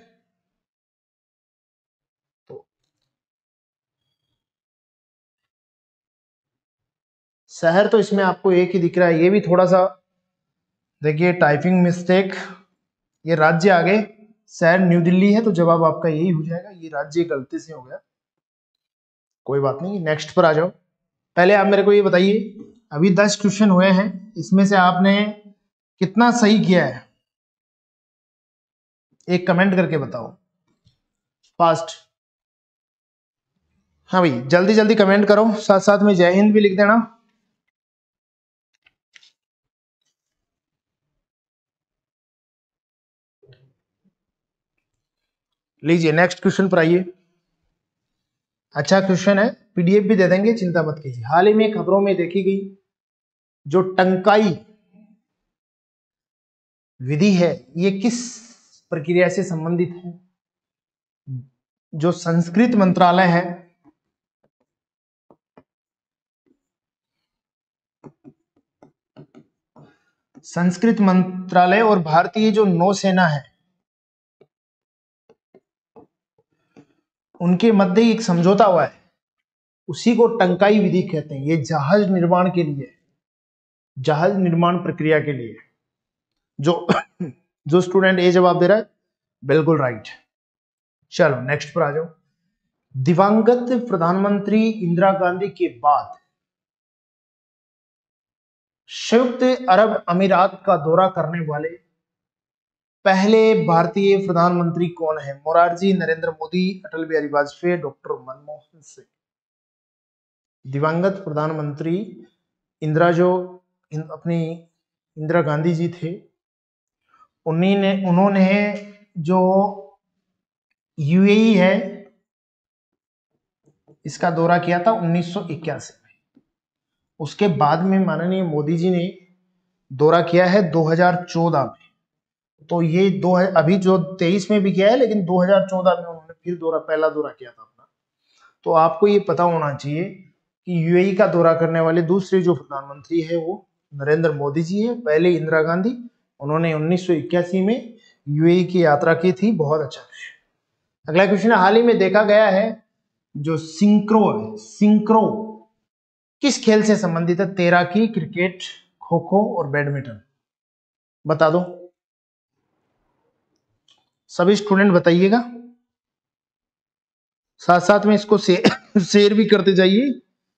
तो शहर तो इसमें आपको एक ही दिख रहा है, ये भी थोड़ा सा देखिए टाइपिंग मिस्टेक, ये राज्य आगे, शहर न्यू दिल्ली है तो जवाब आपका यही हो जाएगा, ये राज्य गलती से हो गया, कोई बात नहीं। नेक्स्ट पर आ जाओ। पहले आप मेरे को ये बताइए, अभी दस क्वेश्चन हुए हैं, इसमें से आपने कितना सही किया है? एक कमेंट करके बताओ फास्ट। हाँ भाई जल्दी जल्दी कमेंट करो, साथ साथ में जय हिंद भी लिख देना। लीजिए नेक्स्ट क्वेश्चन पर आइए। अच्छा क्वेश्चन है, पीडीएफ भी दे देंगे, चिंता मत कीजिए। हाल ही में खबरों में देखी गई जो टंकाई विधि है, ये किस प्रक्रिया से संबंधित है? जो संस्कृत मंत्रालय है, संस्कृत मंत्रालय और भारतीय जो नौसेना है, उनके मध्य एक समझौता हुआ है, उसी को टंकाई विधि कहते हैं। ये जहाज निर्माण के लिए, जहाज निर्माण प्रक्रिया के लिए। जो जो स्टूडेंट ए जवाब दे रहा है बिल्कुल राइट। चलो नेक्स्ट पर आ जाओ। दिवंगत प्रधानमंत्री इंदिरा गांधी के बाद संयुक्त अरब अमीरात का दौरा करने वाले पहले भारतीय प्रधानमंत्री कौन है? मोरारजी, नरेंद्र मोदी, अटल बिहारी वाजपेयी, डॉक्टर मनमोहन सिंह। दिवंगत प्रधानमंत्री इंदिरा जो अपनी इंदिरा गांधी जी थे, उन्हीं ने उन्होंने जो यूएई है इसका दौरा किया था उन्नीस सौ इक्यासी में। उसके बाद में माननीय मोदी जी ने दौरा किया है दो हज़ार चौदह में। तो ये दो अभी जो तेईस में भी किया है, लेकिन दो हज़ार चौदह में उन्होंने फिर दौरा पहला दौरा किया था अपना। तो आपको ये पता होना चाहिए कि यूएई का दौरा करने वाले दूसरे जो प्रधानमंत्री है वो नरेंद्र मोदी जी है। पहले इंदिरा गांधी, उन्होंने उन्नीस सौ इक्यासी में यूएई की यात्रा की थी। बहुत अच्छा। अगला क्वेश्चन, हाल ही में देखा गया है जो सिंक्रो है, सिंक्रो किस खेल से संबंधित है? तैराकी, क्रिकेट, खो खो और बैडमिंटन। बता दो सभी स्टूडेंट, बताइएगा। साथ साथ में इसको शेयर शेयर भी करते जाइए,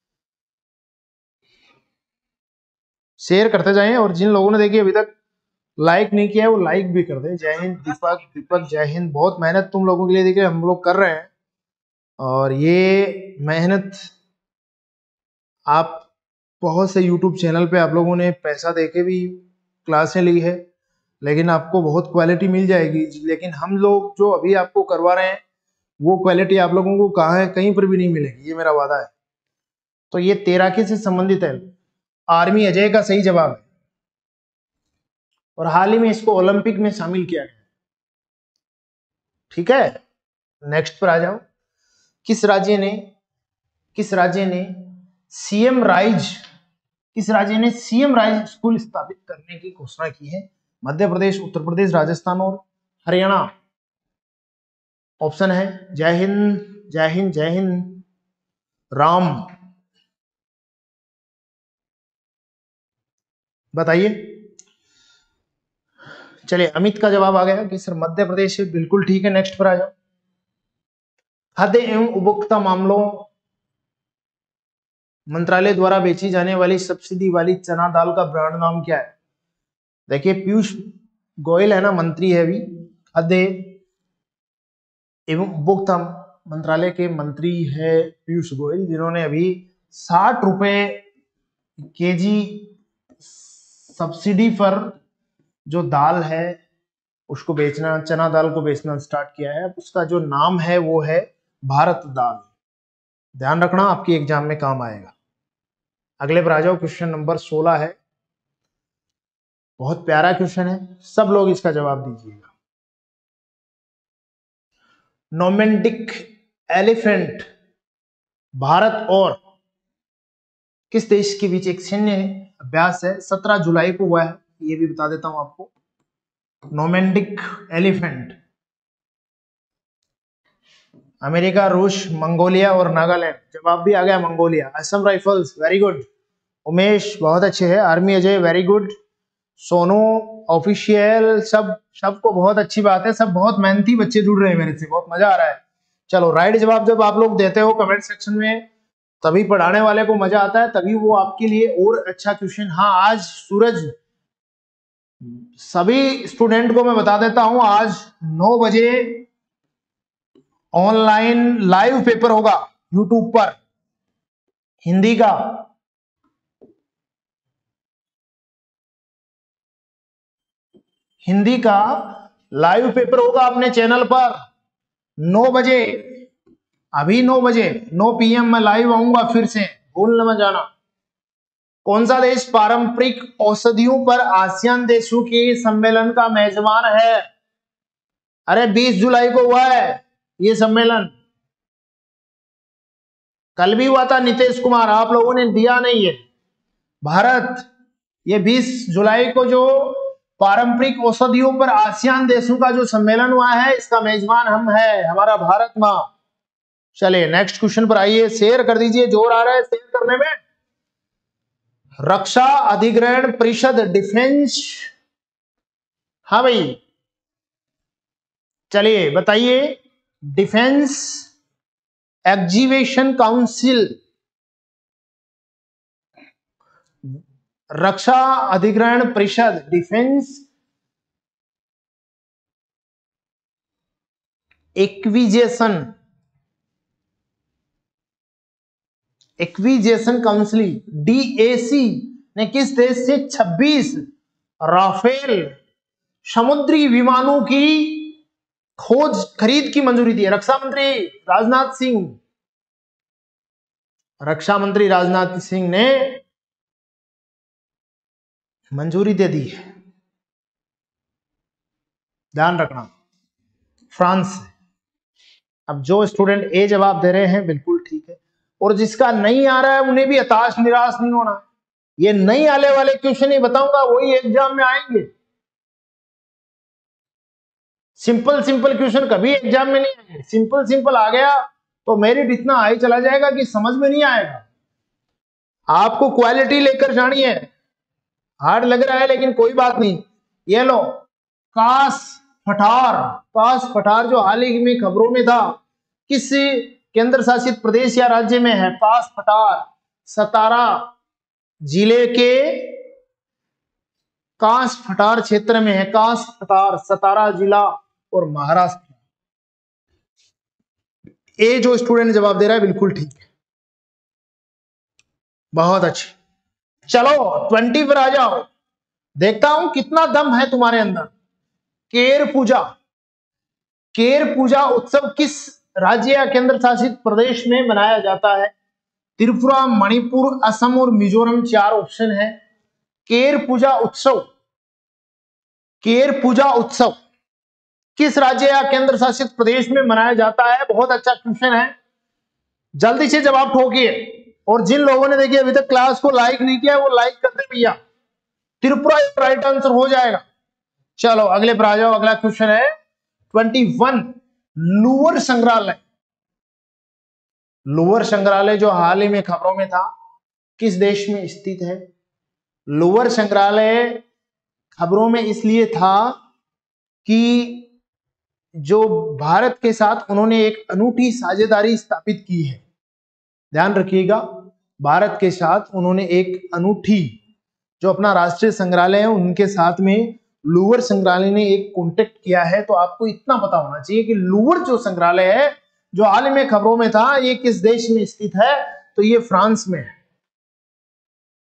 शेयर करते जाएं, और जिन लोगों ने देखिए अभी तक लाइक नहीं किया है वो लाइक भी कर दे। जय हिंद दीपक, दीपक जय हिंद। बहुत मेहनत तुम लोगों के लिए देखिए हम लोग कर रहे हैं, और ये मेहनत आप बहुत से यूट्यूब चैनल पे आप लोगों ने पैसा देके भी क्लासें ली है, लेकिन आपको बहुत क्वालिटी मिल जाएगी। लेकिन हम लोग जो अभी आपको करवा रहे हैं वो क्वालिटी आप लोगों को कहाँ है, कहीं पर भी नहीं मिलेगी, ये मेरा वादा है। तो ये तैराकी से संबंधित है, आर्मी अजय का सही जवाब है, और हाल ही में इसको ओलंपिक में शामिल किया गया। ठीक है, नेक्स्ट पर आ जाओ। किस राज्य ने किस राज्य ने सीएम राइज किस राज्य ने सीएम राइज स्कूल स्थापित करने की घोषणा की है? मध्य प्रदेश, उत्तर प्रदेश, राजस्थान और हरियाणा। ऑप्शन है जय हिंद, जय हिंद, जय हिंद, राम, बताइए। चलिए अमित का जवाब आ गया कि सर मध्य प्रदेश से, बिल्कुल ठीक है। नेक्स्ट पर आ जाओ। खाद्य एवं उपभोक्ता मामलों मंत्रालय द्वारा बेची जाने वाली सब्सिडी वाली चना दाल का ब्रांड नाम क्या है? देखिए पीयूष गोयल है ना, मंत्री है अभी खाद्य एवं उपभोक्ता मंत्रालय के मंत्री है पीयूष गोयल, जिन्होंने अभी साठ रुपए केजी सब्सिडी पर जो दाल है उसको बेचना, चना दाल को बेचना स्टार्ट किया है। अब उसका जो नाम है वो है भारत दाल। ध्यान रखना, आपकी एग्जाम में काम आएगा। अगले पर आ जाओ, क्वेश्चन नंबर सोलह है, बहुत प्यारा क्वेश्चन है, सब लोग इसका जवाब दीजिएगा। नोमेंटिक एलिफेंट भारत और किस देश के बीच एक सैन्य अभ्यास है, सत्रह जुलाई को हुआ है, ये भी बता देता हूं आपको। नोमेंटिक एलिफेंट अमेरिका, रूस, मंगोलिया और नागालैंड। जवाब भी आ गया Mongolia. Assam rifles, very good. Umesh बहुत अच्छे है। Army Ajay, very good. Sonu official, सब सबको बहुत अच्छी बात है, सब बहुत मेहनती बच्चे जुड़ रहे हैं मेरे से, बहुत मजा आ रहा है। चलो, राइट जवाब जब आप लोग देते हो कमेंट सेक्शन में, तभी पढ़ाने वाले को मजा आता है, तभी वो आपके लिए और अच्छा क्वेश्चन। हाँ, आज सूरज, सभी स्टूडेंट को मैं बता देता हूं, आज नौ बजे ऑनलाइन लाइव पेपर होगा यूट्यूब पर, हिंदी का। हिंदी का लाइव पेपर होगा अपने चैनल पर नौ बजे। अभी नौ बजे, नौ पी एम मैं लाइव आऊंगा फिर से, भूल न मत जाना। कौन सा देश पारंपरिक औषधियों पर आसियान देशों के सम्मेलन का मेजबान है? अरे बीस जुलाई को हुआ है ये सम्मेलन, कल भी हुआ था। नीतीश कुमार, आप लोगों ने दिया नहीं है। भारत, ये बीस जुलाई को जो पारंपरिक औषधियों पर आसियान देशों का जो सम्मेलन हुआ है, इसका मेजबान हम है, हमारा भारत माँ। चलिए नेक्स्ट क्वेश्चन पर आइए, शेयर कर दीजिए, जोर आ रहा है शेयर करने में। रक्षा अधिग्रहण परिषद, डिफेंस, हाँ भाई चलिए बताइए। डिफेंस एग्जीबिशन काउंसिल, रक्षा अधिग्रहण परिषद, defence acquisition acquisition council DAC ने किस देश से छब्बीस राफेल समुद्री विमानों की खोज खरीद की मंजूरी दी है? रक्षा मंत्री राजनाथ सिंह, रक्षा मंत्री राजनाथ सिंह ने मंजूरी दे दी है, ध्यान रखना, फ्रांस से। अब जो स्टूडेंट ए जवाब दे रहे हैं बिल्कुल ठीक है, और जिसका नहीं आ रहा है उन्हें भी हताश निराश नहीं होना। ये नहीं आने वाले क्वेश्चन ही बताऊंगा, वही एग्जाम में आएंगे। सिंपल सिंपल क्वेश्चन कभी एग्जाम में नहीं आएंगे। सिंपल सिंपल आ गया तो मेरिट इतना हाई चला जाएगा कि समझ में नहीं आएगा। आपको क्वालिटी लेकर जानी है। हार्ड लग रहा है लेकिन कोई बात नहीं। ये लो, कास पठार, कास पठार जो हाल ही में खबरों में था, किस केंद्र शासित प्रदेश या राज्य में है? कास पठार सतारा जिले के कास पठार क्षेत्र में है। कास पठार सतारा जिला और महाराष्ट्र। ए जो स्टूडेंट जवाब दे रहा है बिल्कुल ठीक है, बहुत अच्छे। चलो ट्वेंटी पर आ जाओ, देखता हूं कितना दम है तुम्हारे अंदर। केर पूजा, केर पूजा उत्सव किस राज्य या केंद्र शासित प्रदेश में मनाया जाता है? त्रिपुरा, मणिपुर, असम और मिजोरम, चार ऑप्शन है। केर पूजा उत्सव, केर पूजा उत्सव किस राज्य या केंद्र शासित प्रदेश में मनाया जाता है? बहुत अच्छा क्वेश्चन है, जल्दी से जवाब ठोकिए। और जिन लोगों ने देखिए अभी तक क्लास को लाइक नहीं किया, वो लाइक कर दे भैया। त्रिपुरा राइट आंसर हो जाएगा। चलो अगले पर आ जाओ, अगला क्वेश्चन है ट्वेंटी वन। लूवर संग्रहालय, लूवर संग्रहालय जो हाल ही में खबरों में था, किस देश में स्थित है? लूवर संग्रहालय खबरों में इसलिए था कि जो भारत के साथ उन्होंने एक अनूठी साझेदारी स्थापित की है। ध्यान रखिएगा, भारत के साथ उन्होंने एक अनूठी, जो अपना राष्ट्रीय संग्रहालय है उनके साथ में लूवर संग्रहालय ने एक कॉन्टेक्ट किया है। तो आपको इतना पता होना चाहिए कि लूवर जो संग्रहालय है जो हाल में खबरों में था, ये किस देश में स्थित है? तो ये फ्रांस में है।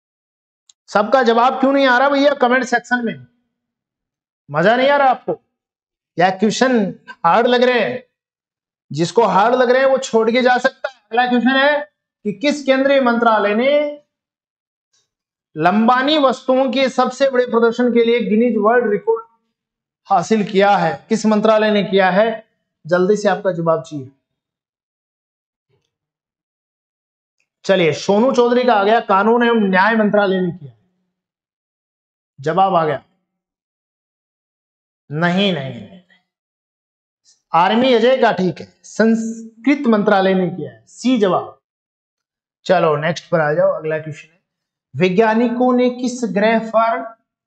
सबका जवाब क्यों नहीं आ रहा भैया कमेंट सेक्शन में? मजा नहीं आ रहा आपको? क्या क्वेश्चन हार्ड लग रहे हैं? जिसको हार्ड लग रहे हैं वो छोड़ के जा सकता है। अगला क्वेश्चन है कि किस केंद्रीय मंत्रालय ने लंबानी वस्तुओं के सबसे बड़े प्रदर्शन के लिए गिनीज वर्ल्ड रिकॉर्ड हासिल किया है? किस मंत्रालय ने किया है? जल्दी से आपका जवाब चाहिए। चलिए, सोनू चौधरी का आ गया, कानून एवं न्याय मंत्रालय ने किया। जवाब आ गया? नहीं नहीं, नहीं। आर्मी अजय का ठीक है, संस्कृत मंत्रालय ने किया है, सी जवाब। चलो नेक्स्ट पर आ जाओ। अगला क्वेश्चन है, वैज्ञानिकों ने किस ग्रह पर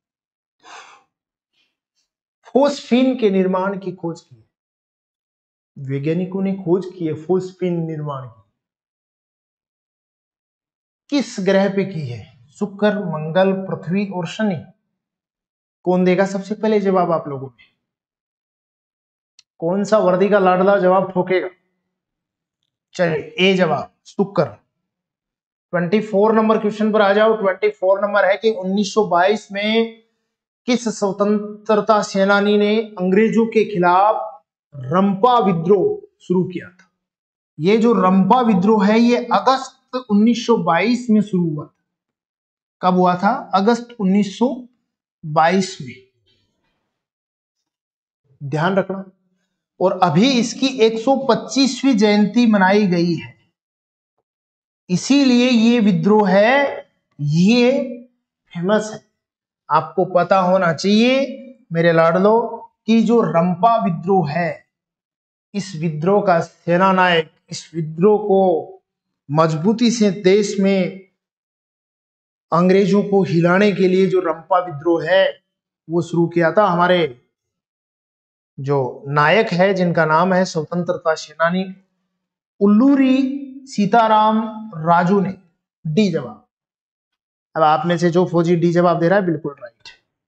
फोस्फीन के निर्माण की खोज की है? वैज्ञानिकों ने खोज की है फोस्फीन निर्माण की, किस ग्रह पे की है? शुक्र, मंगल, पृथ्वी और शनि। कौन देगा सबसे पहले जवाब आप लोगों में? कौन सा वर्दी का लाडला जवाब ठोकेगा? चलिए, ए जवाब, शुक्र। चौबीस नंबर क्वेश्चन पर आ जाओ। चौबीस नंबर है कि उन्नीस सौ बाईस में किस स्वतंत्रता सेनानी ने अंग्रेजों के खिलाफ रंपा विद्रोह शुरू किया था? ये जो रंपा विद्रोह है ये अगस्त उन्नीस सौ बाईस में शुरू हुआ था। कब हुआ था? अगस्त उन्नीस सौ बाईस में, ध्यान रखना। और अभी इसकी एक सौ पच्चीसवीं जयंती मनाई गई है, इसीलिए ये विद्रोह है, ये फेमस है। आपको पता होना चाहिए मेरे लाडलो कि जो रंपा विद्रोह है, इस विद्रोह का सेनानायक, इस विद्रोह को मजबूती से देश में अंग्रेजों को हिलाने के लिए जो रंपा विद्रोह है वो शुरू किया था हमारे जो नायक है, जिनका नाम है स्वतंत्रता सेनानी उल्लूरी सीताराम राजू ने। डी जवाब। अब आप में से जो फौजी डी जवाब दे रहा है बिल्कुल राइट।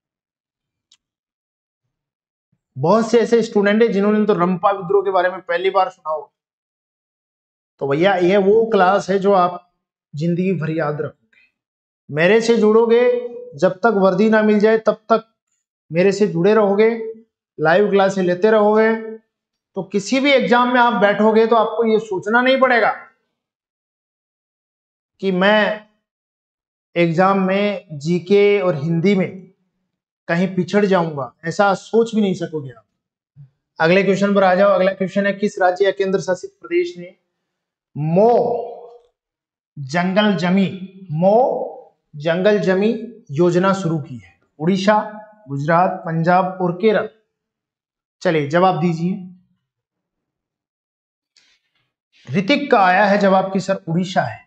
बहुत से ऐसे स्टूडेंट हैं जिन्होंने तो रंपा विद्रोह के बारे में पहली बार सुना हो, तो भैया ये वो क्लास है जो आप जिंदगी भर याद रखोगे। मेरे से जुड़ोगे, जब तक वर्दी ना मिल जाए तब तक मेरे से जुड़े रहोगे, लाइव क्लासें लेते रहोगे, तो किसी भी एग्जाम में आप बैठोगे तो आपको ये सोचना नहीं पड़ेगा कि मैं एग्जाम में जीके और हिंदी में कहीं पिछड़ जाऊंगा, ऐसा सोच भी नहीं सकोगे आप। अगले क्वेश्चन पर आ जाओ। अगला क्वेश्चन है, किस राज्य या केंद्र शासित प्रदेश ने मो जंगल जमी मो जंगल जमी योजना शुरू की है? उड़ीसा, गुजरात, पंजाब और केरल। चलिए जवाब दीजिए। ऋतिक का आया है जवाब कि सर उड़ीसा है।